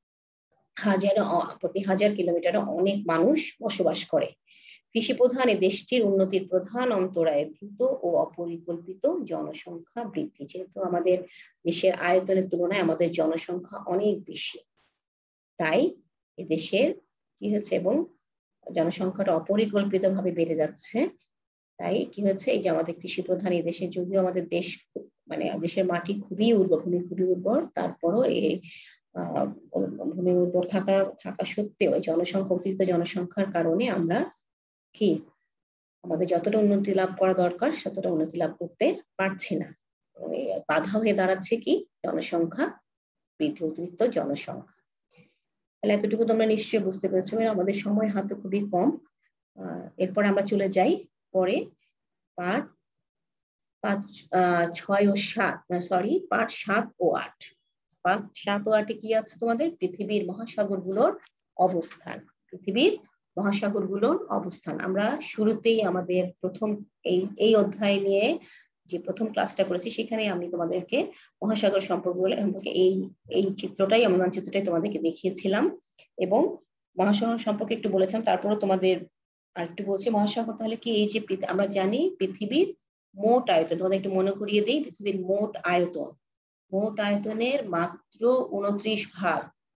হাজার প্রতি হাজার কিলোমিটারে অনেক মানুষ বসবাস করে। কৃষি প্রধান এই দেশটির উন্নতির প্রধান অন্তরায় দ্রুত ও অপরিকল্পিত জনসংখ্যা বৃদ্ধি। যেহেতু আমাদের দেশের আয়তনের তুলনায় আমাদের জনসংখ্যা অনেক বেশি, তাই এদেশের কি হচ্ছে, এবং জনসংখ্যাটা অপরিকল্পিত ভাবে বেড়ে যাচ্ছে, তাই কি হচ্ছে, এই যে আমাদের কৃষি প্রধান এই দেশে, যদিও আমাদের দেশ মানে দেশের মাটি খুবই উর্বর, ভূমি খুবই উর্বর, তারপরও এই আহ ভূমি উর্বর থাকা থাকা সত্ত্বেও জনসংখ্যা অতিরিক্ত জনসংখ্যার কারণে আমরা কি আমাদের যতটা উন্নতি লাভ করা দরকার ততটা উন্নতি লাভ করতে পারছি না। বাধা হয়ে দাঁড়াচ্ছে কি? জনসংখ্যা বৃদ্ধি, অতিরিক্ত জনসংখ্যা। তাহলে এতটুকু তোমরা নিশ্চয়ই বুঝতে পেরেছো। আমাদের সময় হাতে খুবই কম। এরপর আমরা চলে যাই পরে পাঠ পাঁচ ছয় ও সাত, সরি পাঠ সাত ও আট। পাঠ সাত ও আটে কি আছে তোমাদের? পৃথিবীর মহাসাগরগুলোর অবস্থান। পৃথিবীর মহাসাগরগুলোর অবস্থান। আমরা শুরুতেই আমাদের প্রথম এই এই অধ্যায় নিয়ে যে প্রথম ক্লাসটা করেছি সেখানে আমি তোমাদেরকে মহাসাগর সম্পর্কে এই এই চিত্রটাই আমি মানচিত্রটাই তোমাদেরকে দেখিয়েছিলাম এবং মহাসাগর সম্পর্কে একটু বলেছিলাম। তারপরে তোমাদের আরেকটু বলছি মহাসাগর তাহলে কি, এই যে আমরা জানি পৃথিবীর মোট আয়তন, তোমাদের একটু মনে করিয়ে দিই, পৃথিবীর মোট আয়তন, মোট আয়তনের মাত্র উনত্রিশ ভাগ,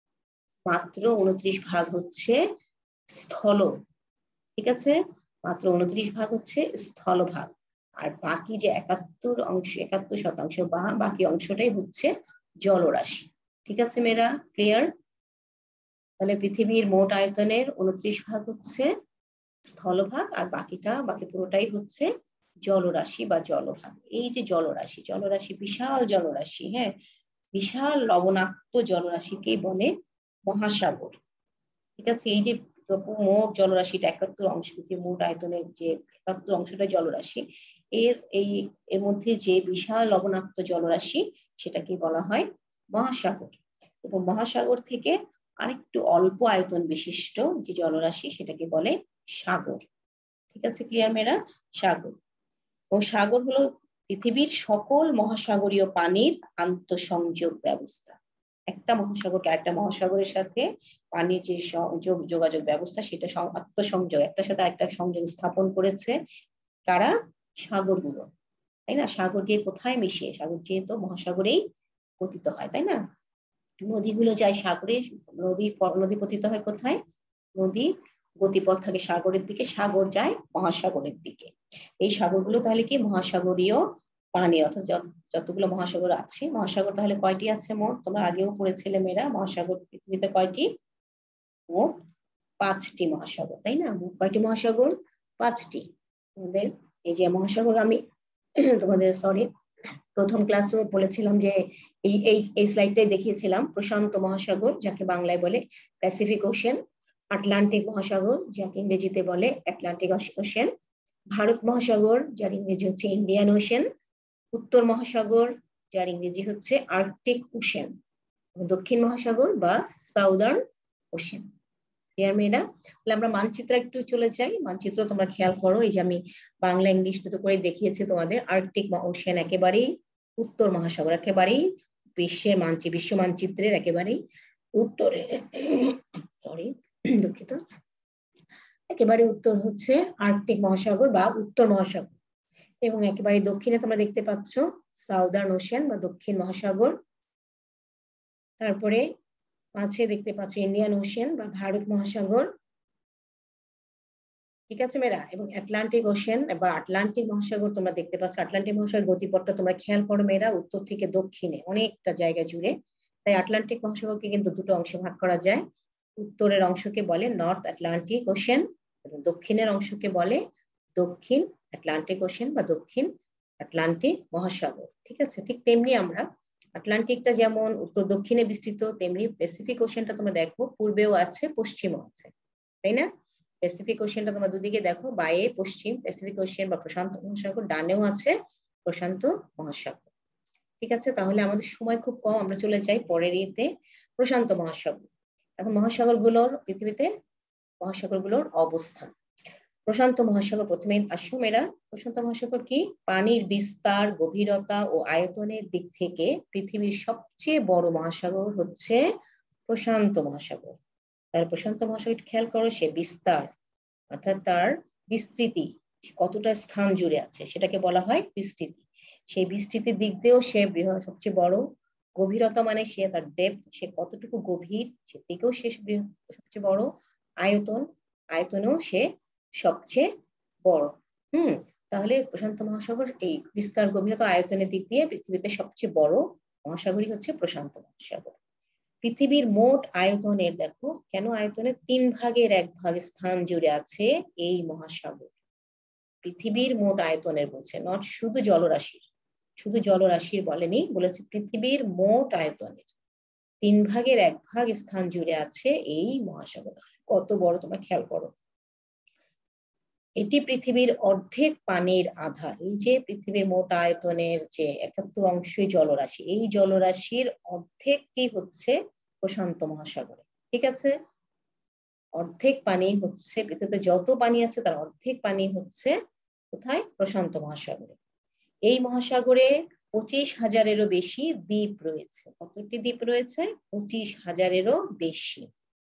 মাত্র উনত্রিশ ভাগ হচ্ছে স্থল, ঠিক আছে, মাত্র উনত্রিশ ভাগ হচ্ছে স্থলভাগ, আর বাকি যে একাত্তর অংশ একাত্তর শতাংশ বা বাকি অংশটাই হচ্ছে জলরাশি। ঠিক আছে মেয়েরা, ক্লিয়ার? তাহলে পৃথিবীর মোট আয়তনের উনত্রিশ ভাগ হচ্ছে স্থলভাগ আর বাকিটা বাকি পুরোটাই হচ্ছে জলরাশি বা জলভাগ। এই যে জলরাশি, জলরাশি বিশাল জলরাশি, হ্যাঁ, বিশাল লবণাক্ত জলরাশিকে বলে মহাসাগর। ঠিক আছে, এই যে মোট জলরাশিটা একাত্তর অংশ, মোট আয়তনের যে একাত্তর অংশটা জলরাশি, এর এই এর মধ্যে যে বিশাল লবণাক্ত জলরাশি সেটাকে বলা হয় মহাসাগর। এবং মহাসাগর থেকে আরেকটু অল্প আয়তন বিশিষ্ট যে জলরাশি সেটাকে বলে সাগর। ঠিক আছে, ক্লিয়ার মেয়েরা? সাগর ও সাগর হলো পৃথিবীর সকল মহাসাগরীয় পানির আন্তঃসংযোগ ব্যবস্থা। একটা মহাসাগরকে আরেকটা মহাসাগরের সাথে পানির যে যোগাযোগ ব্যবস্থা সেটা আন্তঃসংযোগ, একটার সাথে আরেকটা সংযোগ স্থাপন করেছে কারা? সাগরগুলো, তাই না? সাগর গিয়ে কোথায় মিশে? সাগর যেহেতু মহাসাগরেই পতিত হয়, তাই না? নদীগুলো যায় সাগরে, নদী নদী পতিত হয় কোথায়? নদী গতিপথ থাকে সাগরের দিকে, সাগর যায় মহাসাগরের দিকে। এই সাগরগুলো তাহলে কি মহাসাগরীয় পানি, অর্থাৎ যতগুলো মহাসাগর আছে, মহাসাগর তাহলে কয়টি আছে মোট? তোমরা আগেও পড়েছিলে মেয়েরা, মহাসাগর পৃথিবীতে কয়টি? মোট পাঁচটি মহাসাগর, তাই না? মোট কয়টি মহাসাগর? পাঁচটি। তোমাদের এই যে মহাসাগর আমি তোমাদের সরি প্রথম ক্লাসে বলেছিলাম যে এই এই স্লাইডটাই দেখিয়েছিলাম। প্রশান্ত মহাসাগর যাকে বাংলায় বলে প্যাসিফিক ওশেন, আটলান্টিক মহাসাগর যাকে ইংরেজিতে বলে আটলান্টিক ওশেন, ভারত মহাসাগর যার ইংরেজি হচ্ছে ইন্ডিয়ান ওশেন, উত্তর মহাসাগর যার ইংরেজি হচ্ছে আর্কটিক ওশেন, দক্ষিণ মহাসাগর বা সাউদার্ন ওশেন। ক্লিয়ার মেয়েরা? তাহলে আমরা মানচিত্র একটু চলে যাই। মানচিত্র তোমরা খেয়াল করো, এই যে আমি বাংলা ইংলিশ দুটো করে দেখিয়েছি তোমাদের। আর্কটিক ওশেন একেবারেই উত্তর মহাসাগর, একেবারেই বিশ্বের মানচিত্র বিশ্ব মানচিত্রের একেবারেই উত্তরে, সরি দুঃখিত, একেবারে উত্তর হচ্ছে আর্কটিক মহাসাগর বা উত্তর মহাসাগর, এবং একেবারে দক্ষিণে তোমরা দেখতে পাচ্ছ সাউদার্ন ওশেন বা দক্ষিণ মহাসাগর। তারপরে মাঝে দেখতে পাচ্ছ ইন্ডিয়ান ওশেন বা ভারত মহাসাগর। ঠিক আছে মেয়েরা? এবং আটলান্টিক ওশেন বা আটলান্টিক মহাসাগর তোমরা দেখতে পাচ্ছ। আটলান্টিক মহাসাগর গতিপথটা তোমরা খেয়াল করো মেয়েরা, উত্তর থেকে দক্ষিণে অনেকটা জায়গা জুড়ে। তাই আটলান্টিক মহাসাগরকে কিন্তু দুটো অংশে ভাগ করা যায়। উত্তরের অংশকে বলে নর্থ আটলান্টিক ওশেন এবং দক্ষিণের অংশকে বলে দক্ষিণ আটলান্টিক ওশেন বা দক্ষিণ আটলান্টিক মহাসাগর। ঠিক আছে, ঠিক তেমনি আমরা আটলান্টিকটা যেমন উত্তর দক্ষিণে বিস্তৃত, তেমনি প্যাসিফিক ওশেনটা তোমরা দেখো পূর্বেও আছে পশ্চিমও আছে। তাই না? প্যাসিফিক ওশিয়ানটা তোমরা দুদিকে দেখো, বায়ে পশ্চিম প্যাসিফিক ওশিয়ান বা প্রশান্ত মহাসাগর, ডানেও আছে প্রশান্ত মহাসাগর। ঠিক আছে, তাহলে আমাদের সময় খুব কম, আমরা চলে যাই পরের ইয়েতে, প্রশান্ত মহাসাগর। এখন মহাসাগরগুলোর পৃথিবীতে মহাসাগরগুলোর অবস্থান। প্রশান্ত মহাসাগর প্রথমে আসুন এরা। প্রশান্ত মহাসাগর কি? পানির বিস্তার, গভীরতা ও আয়তনের দিক থেকে পৃথিবীর সবচেয়ে বড় মহাসাগর হচ্ছে প্রশান্ত মহাসাগর। তার প্রশান্ত মহাসাগর খেয়াল করো, সে বিস্তার অর্থাৎ তার বিস্তৃতি কতটা স্থান জুড়ে আছে সেটাকে বলা হয় বিস্তৃতি। সেই বিস্তৃতির দিক দিয়েও সে বৃহৎ, সবচেয়ে বড়। গভীরতা মানে সে তার ডেপথ, সে কতটুকু গভীর সেদিকেও সে সবচেয়ে বড়। আয়তন, আয়তনেও সে সবচেয়ে বড়। হুম তাহলে প্রশান্ত মহাসাগর এই বিস্তার, গভীরতা, আয়তনের দিক দিয়ে পৃথিবীতে সবচেয়ে বড় মহাসাগরই হচ্ছে প্রশান্ত মহাসাগর। পৃথিবীর মোট আয়তনের, দেখো কেন আয়তনের তিন ভাগের এক ভাগ স্থান জুড়ে আছে এই মহাসাগর। পৃথিবীর মোট আয়তনের বলছে, নট শুধু জলরাশির, শুধু জলরাশির বলেনি, বলেছে পৃথিবীর মোট আয়তনের তিন ভাগের এক ভাগ স্থান জুড়ে আছে এই মহাসাগর। কত বড় তোমরা খেয়াল করো। এটি পৃথিবীর অর্ধেক পানির আধার। এই যে পৃথিবীর মোট আয়তনের যে একাত্তর অংশই জলরাশি, এই জলরাশির অর্ধেকটি হচ্ছে প্রশান্ত মহাসাগরে। ঠিক আছে, অর্ধেক পানি হচ্ছে পৃথিবীতে যত পানি আছে তার অর্ধেক পানি হচ্ছে কোথায়? প্রশান্ত মহাসাগরে। এই মহাসাগরে পঁচিশ হাজারেরও বেশি দ্বীপ রয়েছে। কতটি দ্বীপ রয়েছে? পঁচিশ হাজারেরও বেশি।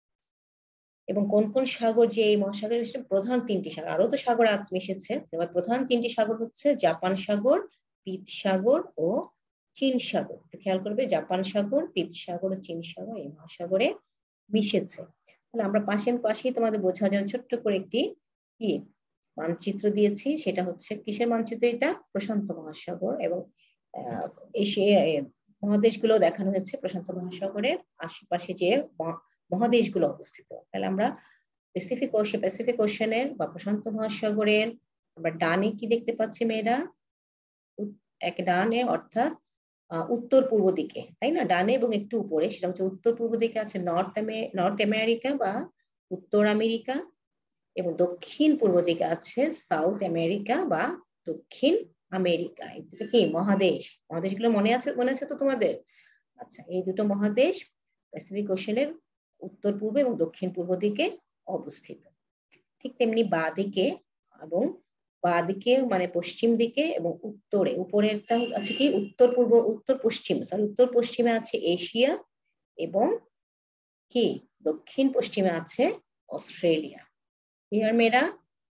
এবং কোন কোন সাগর যে এই মহাসাগরে মিশেছে? প্রধান তিনটি সাগর, আরো তো সাগর আজ মিশেছে, এবার প্রধান তিনটি সাগর হচ্ছে জাপান সাগর, পিত সাগর ও চীন সাগর। খেয়াল করবে, জাপান সাগর, পিত সাগর ও চীন সাগর এই মহাসাগরে মিশেছে। তাহলে আমরা পাশে পাশেই তোমাদের বোঝার জন্য ছোট্ট করে একটি কি মানচিত্র দিয়েছি, সেটা হচ্ছে কিসের মানচিত্র? এটা প্রশান্ত মহাসাগর। এবং আহ এশিয়া মহাদেশগুলো দেখানো হয়েছে প্রশান্ত মহাসাগরের আশেপাশে যে মহাদেশগুলো অবস্থিত। তাহলে আমরা প্যাসিফিক ওশিয়ান, প্যাসিফিক ওশিয়ানের বা প্রশান্ত মহাসাগরের আমরা ডানে কি দেখতে পাচ্ছি মেয়েরা? এক ডানে অর্থাৎ উত্তর পূর্ব দিকে, তাই না? ডানে এবং একটু উপরে, সেটা হচ্ছে উত্তর পূর্ব দিকে আছে নর্থ নর্থ আমেরিকা বা উত্তর আমেরিকা, এবং দক্ষিণ পূর্ব দিকে আছে সাউথ আমেরিকা বা দক্ষিণ আমেরিকা। এটা কি মহাদেশ? মহাদেশগুলো মনে আছে, মনে আছে তো তোমাদের? আচ্ছা, এই দুটো মহাদেশ প্যাসিফিক ওশানের উত্তর পূর্ব এবং দক্ষিণ পূর্ব দিকে অবস্থিত। ঠিক তেমনি বাঁ দিকে এবং বাঁ দিকে মানে পশ্চিম দিকে এবং উত্তরে, উপরেরটা আছে কি উত্তর পূর্ব, উত্তর পশ্চিম সরি উত্তর পশ্চিমে আছে এশিয়া এবং কি দক্ষিণ পশ্চিমে আছে অস্ট্রেলিয়া। ক্লিয়ার মেয়েরা?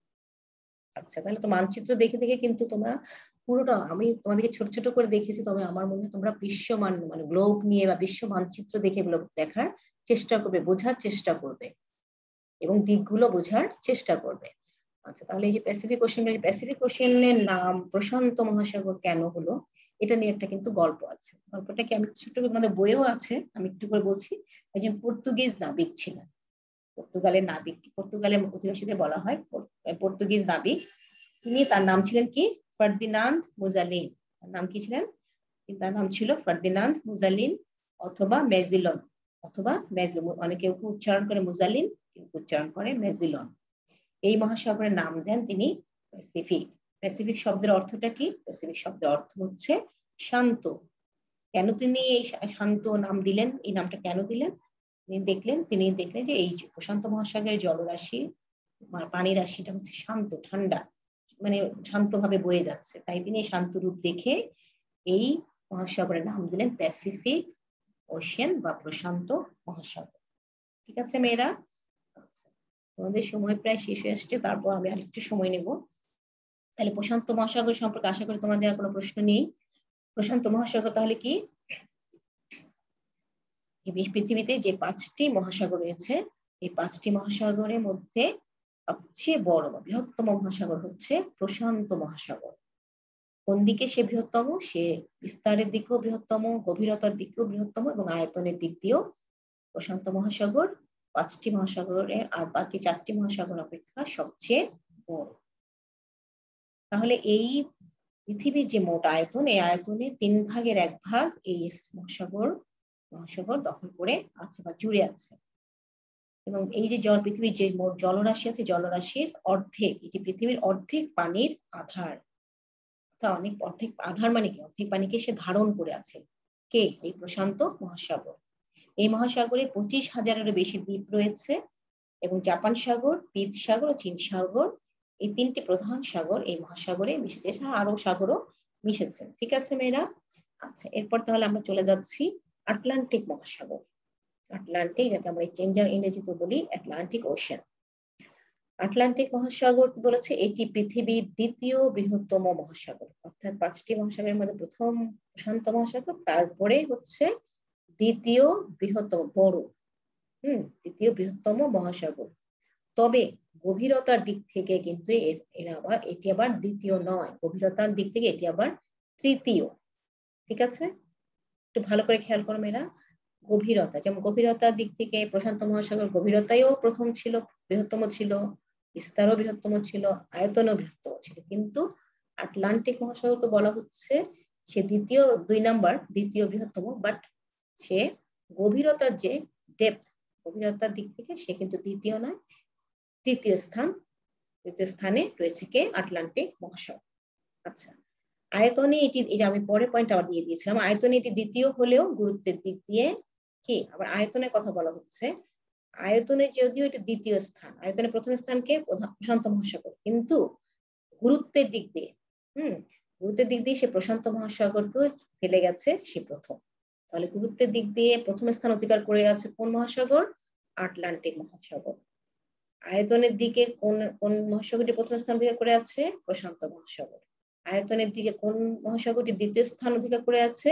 আচ্ছা, তাহলে তো মানচিত্র দেখে দেখে কিন্তু তোমরা পুরোটা, আমি তোমাদেরকে ছোট ছোট করে দেখেছি, তবে আমার মনে হয় তোমরা বিশ্বমান মানে গ্লোব নিয়ে বা বিশ্ব মানচিত্র দেখে এগুলো দেখার চেষ্টা করবে, বোঝার চেষ্টা করবে এবং দিকগুলো বোঝার চেষ্টা করবে। আচ্ছা, তাহলে এই যে প্যাসিফিক ওশিয়ানের, প্যাসিফিক ওশিয়ানের নাম প্রশান্ত মহাসাগর কেন হলো, এটা নিয়ে একটা কিন্তু গল্প আছে। গল্পটা কি আমি ছোট্ট করে, আমাদের বইও আছে, আমি একটু করে বলছি। একজন পর্তুগিজ নাবিক ছিলেন, পর্তুগালের নাবিক, পর্তুগালের অধিবাসীদের বলা হয় পর্তুগিজ নাবিক। তিনি, তার নাম ছিলেন কি ফার্দিনান্দ মুজালিন। তার নাম কি ছিলেন? তার নাম ছিল ফার্দিনান্দ মুজালিন অথবা মেজিলন, অথবা মেজিলন, অনেকে উচ্চারণ করে মুজালিন, কেউ উচ্চারণ করে মেজিলন। এই মহাসাগরের নাম দেন তিনি প্যাসিফিক। প্যাসিফিক শব্দের অর্থটা কি? প্যাসিফিক শব্দের অর্থ হচ্ছে শান্ত। কেন তিনি এই শান্ত নাম দিলেন? এই নামটা কেন দিলেন? তিনি দেখলেন তিনি দেখলেন যে এই প্রশান্ত মহাসাগরের জলরাশি, পানি রাশিটা হচ্ছে শান্ত, ঠান্ডা, মানে শান্তভাবে বয়ে যাচ্ছে। তাই তিনি এই শান্ত রূপ দেখে এই মহাসাগরের নাম দিলেন প্যাসিফিক ওশিয়ান বা প্রশান্ত মহাসাগর। ঠিক আছে মেয়েরা? আচ্ছা, তোমাদের সময় প্রায় শেষ হয়ে আসছে, তারপর আমি আরেকটু সময় নেব। তাহলে প্রশান্ত মহাসাগর সম্পর্কে আশা করি তোমাদের আর কোনো প্রশ্ন নেই। প্রশান্ত মহাসাগর তাহলে কি? পৃথিবীতে যে পাঁচটি মহাসাগর রয়েছে, এই পাঁচটি মহাসাগরের মধ্যে সবচেয়ে বড় বা বৃহত্তম মহাসাগর হচ্ছে প্রশান্ত মহাসাগর। কোন দিকে সে বৃহত্তম? সে বিস্তারের দিকেও বৃহত্তম, গভীরতার দিকেও বৃহত্তম এবং আয়তনের দিক দিয়েও প্রশান্ত মহাসাগর পাঁচটি মহাসাগরের আর বাকি চারটি মহাসাগর অপেক্ষা সবচেয়ে বড়। তাহলে এই পৃথিবীর যে মোট আয়তন, এই আয়তনের তিন ভাগের এক ভাগ এই মহাসাগর মহাসাগর দখল করে আছে বা জুড়ে আছে। এবং এই যে জল পৃথিবীর যে মোট জলরাশি আছে জলরাশির অর্ধেক, এটি পৃথিবীর অর্ধেক পানির আধার। তা অনেক অর্ধেক আধার মানে কি, অর্ধেক পানিকে সে ধারণ করে আছে। কে? এই প্রশান্ত মহাসাগর। এই মহাসাগরে পঁচিশ হাজারেরও বেশি দ্বীপ রয়েছে এবং জাপান সাগর, পিত সাগর ও চীন সাগর, এই তিনটি প্রধান সাগর এই মহাসাগরে মিশেছে। এছাড়া আরো সাগরও মিশেছে। ঠিক আছে মেয়েরা? আচ্ছা, এরপর তাহলে আমরা চলে যাচ্ছি আটলান্টিক মহাসাগর। আটলান্টিক, যাকে আমরা চেঞ্জার ইংরেজিতে বলি আটলান্টিক ওশেন। আটলান্টিক মহাসাগর বলেছে এটি পৃথিবীর দ্বিতীয় বৃহত্তম মহাসাগর, অর্থাৎ পাঁচটি মহাসাগরের মধ্যে প্রথম প্রশান্ত মহাসাগর, তারপরে হচ্ছে দ্বিতীয় বৃহত্তম বড় হুম দ্বিতীয় বৃহত্তম মহাসাগর। তবে গভীরতার দিক থেকে কিন্তু এর এর আবার এটি আবার দ্বিতীয় নয়, গভীরতার দিক থেকে এটি আবার তৃতীয়। ঠিক আছে, একটু ভালো করে খেয়াল করো মেয়েরা। গভীরতা, যেমন গভীরতার দিক থেকে প্রশান্ত মহাসাগর গভীরতায়ও প্রথম ছিল, বৃহত্তম ছিল, বিস্তারও বৃহত্তম ছিল, আয়তনও বৃহত্তম ছিল, কিন্তু আটলান্টিক মহাসাগরকে বলা হচ্ছে সে দ্বিতীয়, দুই নাম্বার দ্বিতীয় বৃহত্তম, বাট সে গভীরতার যে ডেপথ, গভীরতার দিক থেকে সে কিন্তু দ্বিতীয় নয়, তৃতীয় স্থান, তৃতীয় স্থানে রয়েছে কে? আটলান্টিক মহাসাগর। আচ্ছা, আয়তনে এটি, এই যে আমি পরে পয়েন্ট আবার দিয়ে দিয়েছিলাম, আয়তনে এটি দ্বিতীয় হলেও গুরুত্বের দিক দিয়ে কি আবার আয়তনের কথা বলা হচ্ছে, আয়তনে যদিও এটি দ্বিতীয় স্থান, আয়তনে প্রথম স্থানকে প্রশান্ত মহাসাগর, কিন্তু গুরুত্বের দিক দিয়ে হুম গুরুত্বের দিক দিয়ে সে প্রশান্ত মহাসাগরকে ফেলে গেছে, সে প্রথম। তাহলে গুরুত্বের দিক দিয়ে প্রথম স্থান অধিকার করে আছে কোন মহাসাগর? আটলান্টিক মহাসাগর। আয়তনের দিকে কোন কোন মহাসাগরটি প্রথম স্থান অধিকার করে আছে? প্রশান্ত মহাসাগর। আয়তনের দিকে কোন মহাসাগরটি দ্বিতীয় স্থান অধিকার করে আছে?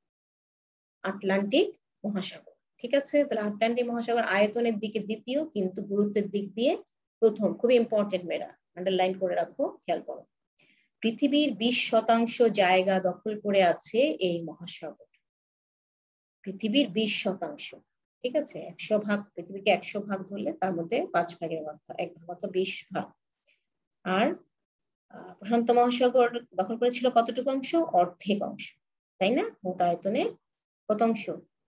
আটলান্টিক মহাসাগর। ঠিক আছে, তাহলে আটলান্টিক মহাসাগর আয়তনের দিকে দ্বিতীয়, কিন্তু গুরুত্বের দিক দিয়ে প্রথম। খুবই ইম্পর্টেন্ট মেয়েরা, আন্ডারলাইন করে রাখো, খেয়াল করো। পৃথিবীর বিশ শতাংশ জায়গা দখল করে আছে এই মহাসাগর। পৃথিবীর বিশ শতাংশ, ঠিক আছে, একশো ভাগ, পৃথিবীকে একশো ভাগ ধরলে তার মধ্যে পাঁচ ভাগের অর্থ এক ভাগ, অর্থ বিশ ভাগ। আর প্রশান্ত মহাসাগর দখল করেছিল কতটুকু অংশ? অর্ধেক অংশ, তাই না? মোট আয়তনের কত অংশ?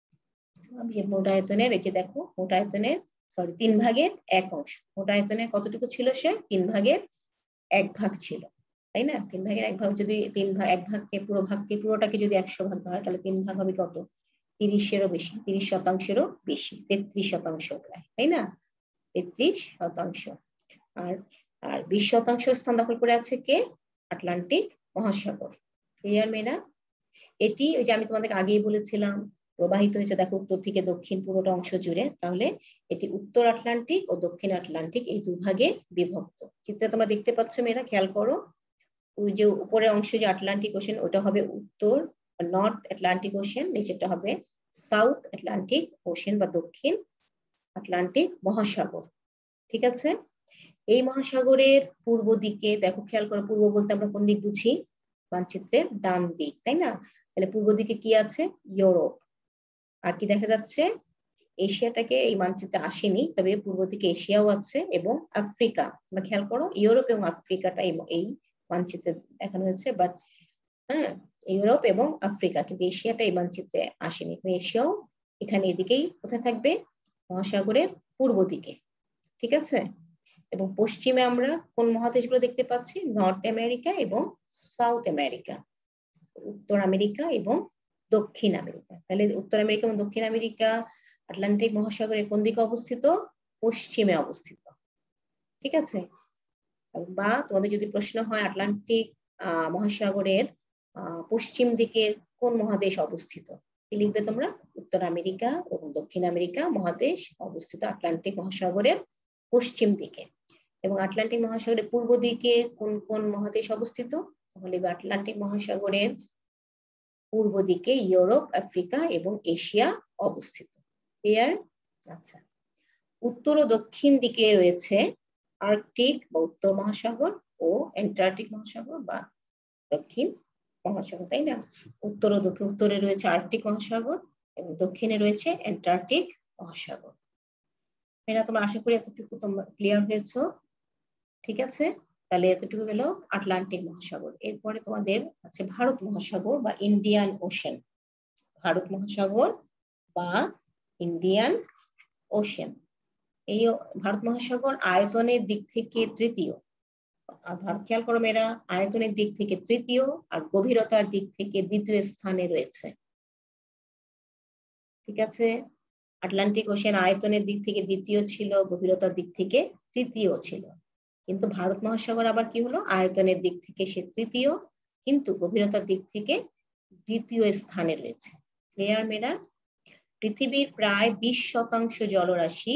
মোট আয়তনের, এই যে দেখো, মোট আয়তনের সরি তিন ভাগের এক অংশ। মোট আয়তনের কতটুকু ছিল সে? তিন ভাগের এক ভাগ ছিল, তাই না? তিন ভাগের এক ভাগ, যদি তিন ভাগ এক ভাগকে পুরো ভাগকে পুরোটাকে যদি একশো ভাগ ধরা, তাহলে তিন ভাগ হবে কত? তিরিশেরও বেশি, তিরিশ শতাংশেরও বেশি, তেত্রিশ শতাংশ প্রায়, তাই না? তেত্রিশ শতাংশ। আর আর বিশ শতাংশ স্থান দখল করে আছে কে? আটলান্টিক মহাসাগর। ক্লিয়ার মেয়েরা? এটি ওই যে আমি তোমাদেরকে আগেই বলেছিলাম প্রবাহিত হয়েছে, দেখো, উত্তর থেকে দক্ষিণ পুরোটা অংশ জুড়ে। তাহলে এটি উত্তর আটলান্টিক ও দক্ষিণ আটলান্টিক এই দুভাগে বিভক্ত। চিত্রে তোমরা দেখতে পাচ্ছ মেয়েরা, খেয়াল করো। ওই যে উপরের অংশ যে আটলান্টিক ওশেন, ওটা হবে উত্তর নর্থ আটলান্টিক ওশেন, নিচেরটা হবে সাউথ আটলান্টিক ওশেন বা দক্ষিণ আটলান্টিক মহাসাগর। ঠিক আছে, এই মহাসাগরের পূর্ব দিকে দেখো, খেয়াল করো, পূর্ব বলতে আমরা কোন দিক বুঝি? মানচিত্রের ডান দিক, তাই না? তাহলে পূর্ব দিকে কি আছে? ইউরোপ। আর কি দেখা যাচ্ছে? এশিয়াটাকে এই মানচিত্রে আসেনি, তবে পূর্ব দিকে এশিয়াও আছে এবং আফ্রিকা। তোমরা খেয়াল করো, ইউরোপ এবং আফ্রিকাটা এই মানচিত্রে দেখানো হয়েছে, বাট হ্যাঁ, ইউরোপ এবং আফ্রিকা, কিন্তু এশিয়াটা এই মানচিত্রে আসেনি। এশিয়াও এখানে এদিকেই কোথায় থাকবে? মহাসাগরের পূর্ব দিকে। ঠিক আছে, এবং পশ্চিমে আমরা কোন মহাদেশগুলো দেখতে পাচ্ছি? নর্থ আমেরিকা এবং সাউথ আমেরিকা, উত্তর আমেরিকা এবং দক্ষিণ আমেরিকা। তাহলে উত্তর আমেরিকা এবং দক্ষিণ আমেরিকা আটলান্টিক মহাসাগরের কোন দিকে অবস্থিত? পশ্চিমে অবস্থিত। ঠিক আছে, বা তোমাদের যদি প্রশ্ন হয় আটলান্টিক আহ মহাসাগরের আহ পশ্চিম দিকে কোন মহাদেশ অবস্থিত, কি লিখবে তোমরা? উত্তর আমেরিকা এবং দক্ষিণ আমেরিকা মহাদেশ অবস্থিত আটলান্টিক মহাসাগরের পশ্চিম দিকে। এবং আটলান্টিক মহাসাগরের পূর্ব দিকে কোন কোন মহাদেশ অবস্থিত? তাহলে আটলান্টিক মহাসাগরের পূর্ব দিকে ইউরোপ, আফ্রিকা এবং এশিয়া অবস্থিত। ক্লিয়ার? আচ্ছা, উত্তর ও দক্ষিণ দিকে রয়েছে আর্কটিক বা উত্তর মহাসাগর ও অ্যান্টার্কটিক মহাসাগর বা দক্ষিণ মহাসাগর, তাই না? উত্তর ও দক্ষিণ, উত্তরে রয়েছে আর্কটিক মহাসাগর এবং দক্ষিণে রয়েছে অ্যান্টার্কটিক মহাসাগর। এরা তোমরা আশা করি এতটুকু তোমরা ক্লিয়ার হয়েছো। ঠিক আছে, তাহলে এতটুকু গেল আটলান্টিক মহাসাগর। এরপরে তোমাদের আছে ভারত মহাসাগর বা ইন্ডিয়ান ওশেন। ভারত মহাসাগর বা ইন্ডিয়ান ওশেন। এই ভারত মহাসাগর আয়তনের দিক থেকে তৃতীয়। ভারত খেয়াল করো মেয়েরা, আয়তনের দিক থেকে তৃতীয় আর গভীরতার দিক থেকে দ্বিতীয় স্থানে রয়েছে। ঠিক আছে, আটলান্টিক ওশিয়ান আয়তনের দিক থেকে দ্বিতীয় ছিল, গভীরতার দিক থেকে তৃতীয় ছিল। কিন্তু ভারত মহাসাগর আবার কি হলো, আয়তনের দিক থেকে সে তৃতীয়, কিন্তু গভীরতার দিক থেকে দ্বিতীয় স্থানে রয়েছে। ক্লিয়ার মেয়েরা? পৃথিবীর প্রায় বিশ শতাংশ জলরাশি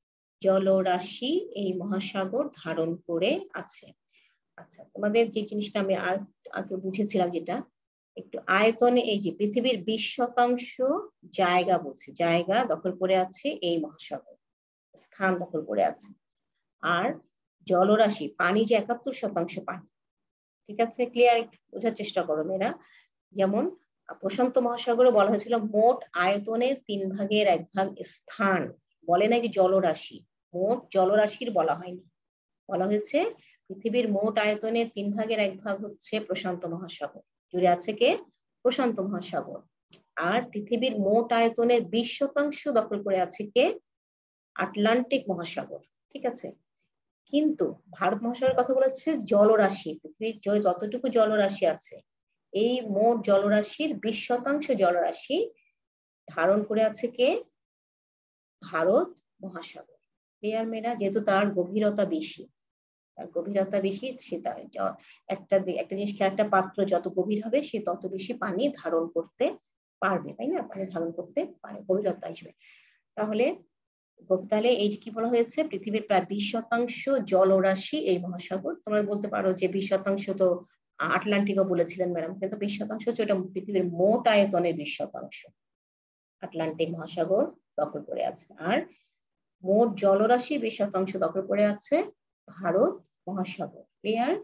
জলরাশি এই মহাসাগর ধারণ করে আছে। আচ্ছা, তোমাদের যে জিনিসটা আমি আর আগে বুঝেছিলাম, যেটা একটু আয়তনে, এই যে পৃথিবীর বিশ শতাংশ জায়গা বলছে, জায়গা দখল করে আছে এই মহাসাগর, স্থান দখল করে আছে। আর জলরাশি, পানি যে একাত্তর শতাংশ পানি। ঠিক আছে, ক্লিয়ার? বোঝার চেষ্টা করো মেয়েরা। যেমন প্রশান্ত মহাসাগরে বলা হয়েছিল মোট আয়তনের তিন ভাগের এক ভাগ স্থান, বলে নাই যে জলরাশি, মোট জলরাশির বলা হয়নি, বলা হয়েছে পৃথিবীর মোট আয়তনের তিন ভাগের এক ভাগ হচ্ছে প্রশান্ত মহাসাগর, জুড়ে আছে কে? প্রশান্ত মহাসাগর। আর পৃথিবীর মোট আয়তনের বিশ শতাংশ দখল করে আছে কে? আটলান্টিক মহাসাগর। ঠিক আছে, কিন্তু ভারত মহাসাগরের কথা বলেছে জলরাশি, পৃথিবীর যতটুকু জলরাশি আছে এই মোট জলরাশির বিশ শতাংশ জলরাশি ধারণ করে আছে কে? ভারত মহাসাগর। ক্লিয়ার মেয়েরা? যেহেতু তার গভীরতা বেশি, তার গভীরতা বেশি, সে তার একটা একটা জিনিস, একটা পাত্র যত গভীর হবে সে তত বেশি পানি ধারণ করতে পারবে, তাই না? পানি ধারণ করতে পারে গভীরতা হিসেবে। তাহলে তাহলে এই কি বলা হয়েছে, পৃথিবীর প্রায় বিশ শতাংশ জলরাশি এই মহাসাগর। তোমরা বলতে পারো যে বিশ শতাংশ তো আটলান্টিকও বলেছিলেন ম্যাডাম, কিন্তু বিশ শতাংশ হচ্ছে ওটা পৃথিবীর মোট আয়তনের বিশ শতাংশ আটলান্টিক মহাসাগর দখল করে আছে। আর মোট জলরাশির বিশ শতাংশ দখল করে আছে ভারত মহাসাগর। ক্লিয়ার?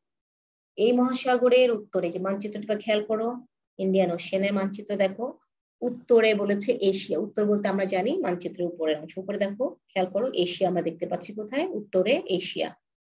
এই মহাসাগরের উত্তরে, যে মানচিত্রটা খেয়াল করো, ইন্ডিয়ান ওশিয়ানের মানচিত্র দেখো, উত্তরে বলেছে এশিয়া। উত্তর বলতে আমরা জানি মানচিত্রের উপরের অংশ, উপরে দেখো খেয়াল করো, এশিয়া আমরা দেখতে পাচ্ছি কোথায়? উত্তরে এশিয়া।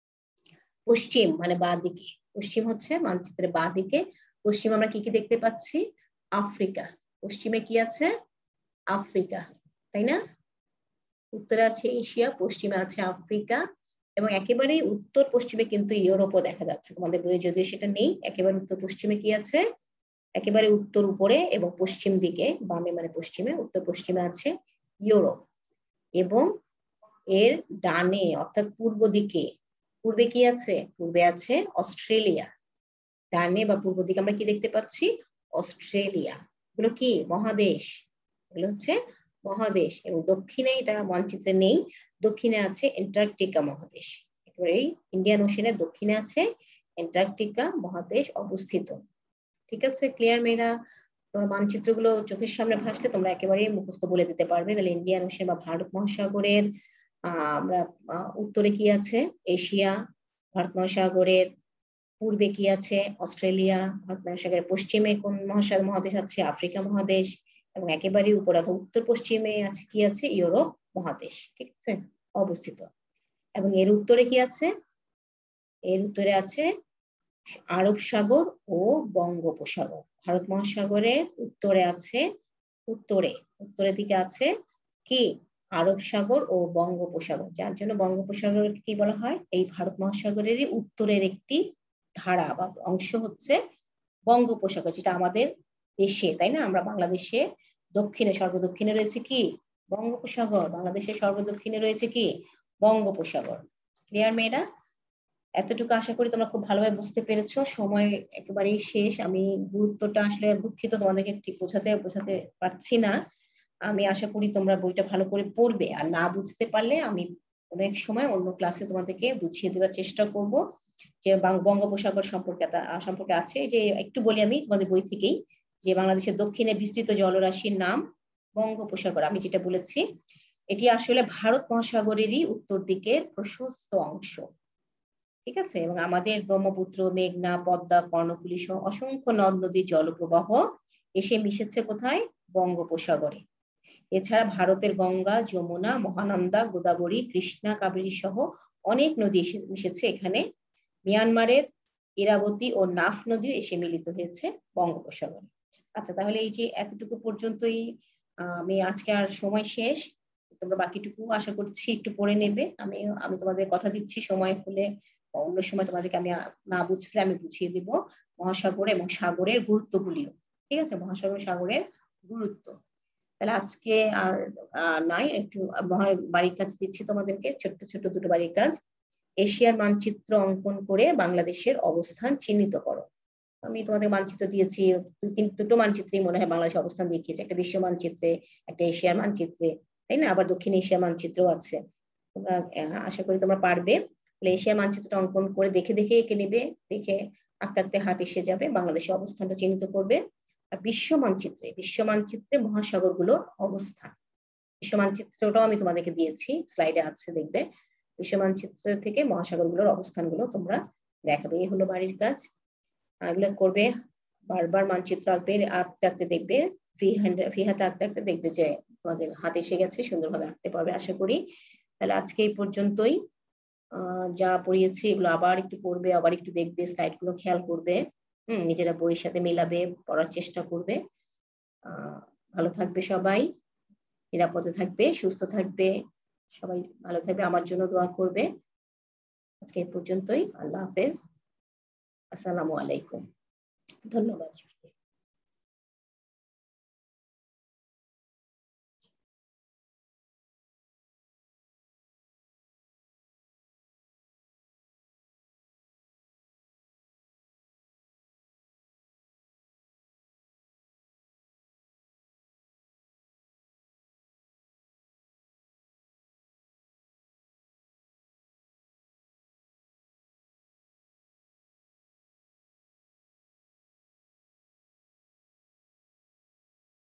পশ্চিম মানে বাঁ দিকে, পশ্চিম হচ্ছে মানচিত্রের বাঁ দিকে। পশ্চিম আমরা কি কি দেখতে পাচ্ছি? আফ্রিকা। পশ্চিমে কি আছে? আফ্রিকা, তাই না? উত্তরে আছে এশিয়া, পশ্চিমে আছে আফ্রিকা, এবং একেবারে উত্তর পশ্চিমে কিন্তু ইউরোপও দেখা যাচ্ছে। তোমাদের বইয়ে যদিও সেটা নেই, একেবারে উত্তর পশ্চিমে কি আছে? একেবারে উত্তর উপরে এবং পশ্চিম দিকে, বামে মানে পশ্চিমে, উত্তর পশ্চিমে আছে ইউরোপ। এবং এর ডানে অর্থাৎ পূর্ব দিকে, পূর্বে কি আছে? পূর্বে আছে অস্ট্রেলিয়া। ডানে বা পূর্ব দিকে আমরা কি দেখতে পাচ্ছি? অস্ট্রেলিয়া। এগুলো কি? মহাদেশ। এগুলো হচ্ছে মহাদেশ। এবং দক্ষিণে, এটা মানচিত্রে নেই, দক্ষিণে আছে অ্যান্টার্কটিকা মহাদেশ। একেবারে ইন্ডিয়ান ওশিয়ানের দক্ষিণে আছে অ্যান্টার্কটিকা মহাদেশ অবস্থিত। ঠিক আছে, ক্লিয়ার মেয়েরা? তোমার মানচিত্রগুলো চোখের সামনে ভাসলে তোমরা একেবারেই মুখস্থ বলে দিতে পারবে। তাহলে ইন্ডিয়ান ওশিয়ান বা ভারত মহাসাগরের আহ আমরা উত্তরে কি আছে? এশিয়া। ভারত মহাসাগরের পূর্বে কি আছে? অস্ট্রেলিয়া। ভারত মহাসাগরের পশ্চিমে কোন মহাসাগর মহাদেশ আছে? আফ্রিকা মহাদেশ। এবং একেবারে উপরে অথবা উত্তর পশ্চিমে আছে কি আছে? ইউরোপ মহাদেশ। ঠিক আছে, অবস্থিত। এবং এর উত্তরে কি আছে? এর উত্তরে আছে আরব সাগর ও বঙ্গোপসাগর। ভারত মহাসাগরের উত্তরে আছে, উত্তরে উত্তরের দিকে আছে কি? আরব সাগর ও বঙ্গোপসাগর, যার জন্য বঙ্গোপসাগর কি বলা হয়? এই ভারত মহাসাগরেরই উত্তরের একটি ধারা বা অংশ হচ্ছে বঙ্গোপসাগর, যেটা আমাদের দেশে, তাই না? আমরা বাংলাদেশে দক্ষিণে, সর্বদক্ষিণে রয়েছে কি? বঙ্গোপসাগর। বাংলাদেশের সর্বদক্ষিণে রয়েছে কি? বঙ্গোপসাগর। ক্লিয়ার মেয়েরা? এতটুকু আশা করি তোমরা খুব ভালোভাবে বুঝতে পেরেছো। সময় একেবারেই শেষ। আমি গুরুত্বটা আসলে দুঃখিত, তোমাদেরকে ঠিক বোঝাতে বোঝাতে পারছি না। আমি আশা করি তোমরা বইটা ভালো করে পড়বে, আর না বুঝতে পারলে আমি অনেক সময় অন্য ক্লাসে তোমাদেরকে বুঝিয়ে দেওয়ার চেষ্টা করব যে বঙ্গোপসাগর সম্পর্কে সম্পর্কে আছে। যে একটু বলি আমি তোমাদের বই থেকেই, যে বাংলাদেশের দক্ষিণে বিস্তৃত জলরাশির নাম বঙ্গোপসাগর। আমি যেটা বলেছি এটি আসলে ভারত মহাসাগরেরই উত্তর দিকের প্রশস্ত অংশ। ঠিক আছে, এবং আমাদের ব্রহ্মপুত্র, মেঘনা, পদ্মা, কর্ণফুলী সহ অসংখ্য নদ নদীর জলপ্রবাহ এসে মিশেছে কোথায়? বঙ্গোপসাগরে। এছাড়া ভারতের গঙ্গা, যমুনা, মহানন্দা, গোদাবরী, কৃষ্ণা, কাবেরী সহ অনেক নদী এসে মিশেছে এখানে। মিয়ানমারের ইরাবতী ও নাফ নদী এসে মিলিত হয়েছে বঙ্গোপসাগরে। আচ্ছা, তাহলে এই যে এতটুকু পর্যন্তই, আমি আজকে আর সময় শেষ, তোমরা বাকিটুকু আশা করছি একটু পড়ে নেবে। আমি আমি তোমাদের কথা দিচ্ছি সময় হলে অন্য সময় তোমাদেরকে আমি না বুঝলে আমি বুঝিয়ে দিব মহাসাগর এবং সাগরের গুরুত্বগুলিও। ঠিক আছে? মহাসাগর সাগরের গুরুত্ব। তাহলে আজকে আর নাই একটু বাড়ির কাজ দিচ্ছি তোমাদেরকে, ছোট্ট ছোট্ট দুটো বাড়ির কাজ। এশিয়ার মানচিত্র অঙ্কন করে বাংলাদেশের অবস্থান চিহ্নিত করো। আমি তোমাদের মানচিত্র দিয়েছি, দুই তিন দুটো মানচিত্রেই মনে হয় বাংলাদেশের অবস্থান দেখিয়েছে, একটা বিশ্ব মানচিত্রে, একটা এশিয়ার মানচিত্রে, তাই না? আবার দক্ষিণ এশিয়া মানচিত্রও আছে। তোমরা আশা করি তোমরা পারবে। এশিয়া মানচিত্রটা অঙ্কন করে দেখে দেখে এঁকে নেবে, দেখে আঁকতে আঁকতে হাত এসে যাবে, বাংলাদেশের অবস্থানটা চিহ্নিত করবে। আর বিশ্ব মানচিত্রে বিশ্ব মানচিত্রে মহাসাগরগুলোর অবস্থান, বিশ্ব মানচিত্রটাও আমি তোমাদেরকে দিয়েছি, স্লাইডে আছে দেখবে। বিশ্ব মানচিত্র থেকে মহাসাগরগুলোর অবস্থানগুলো তোমরা দেখাবে। এই হলো বাড়ির কাজ, এগুলো করবে। বারবার মানচিত্র আঁকবে, আঁকতে আঁকতে দেখবে, ফ্রি হ্যান্ড ফ্রি হাতে আঁকতে আঁকতে দেখবে যে তোমাদের হাতে এসে গেছে, সুন্দরভাবে আঁকতে পারবে আশা করি। তাহলে আজকে এই পর্যন্তই। যা পড়িয়েছি এগুলো আবার একটু পড়বে, আবার একটু দেখবে, স্লাইড গুলো খেয়াল করবে, হম নিজেরা বইয়ের সাথে মেলাবে, পড়ার চেষ্টা করবে। আহ ভালো থাকবে সবাই, নিরাপদে থাকবে, সুস্থ থাকবে, সবাই ভালো থাকবে, আমার জন্য দোয়া করবে। আজকে এই পর্যন্তই। আল্লাহ হাফেজ, আসসালামু আলাইকুম, ধন্যবাদ।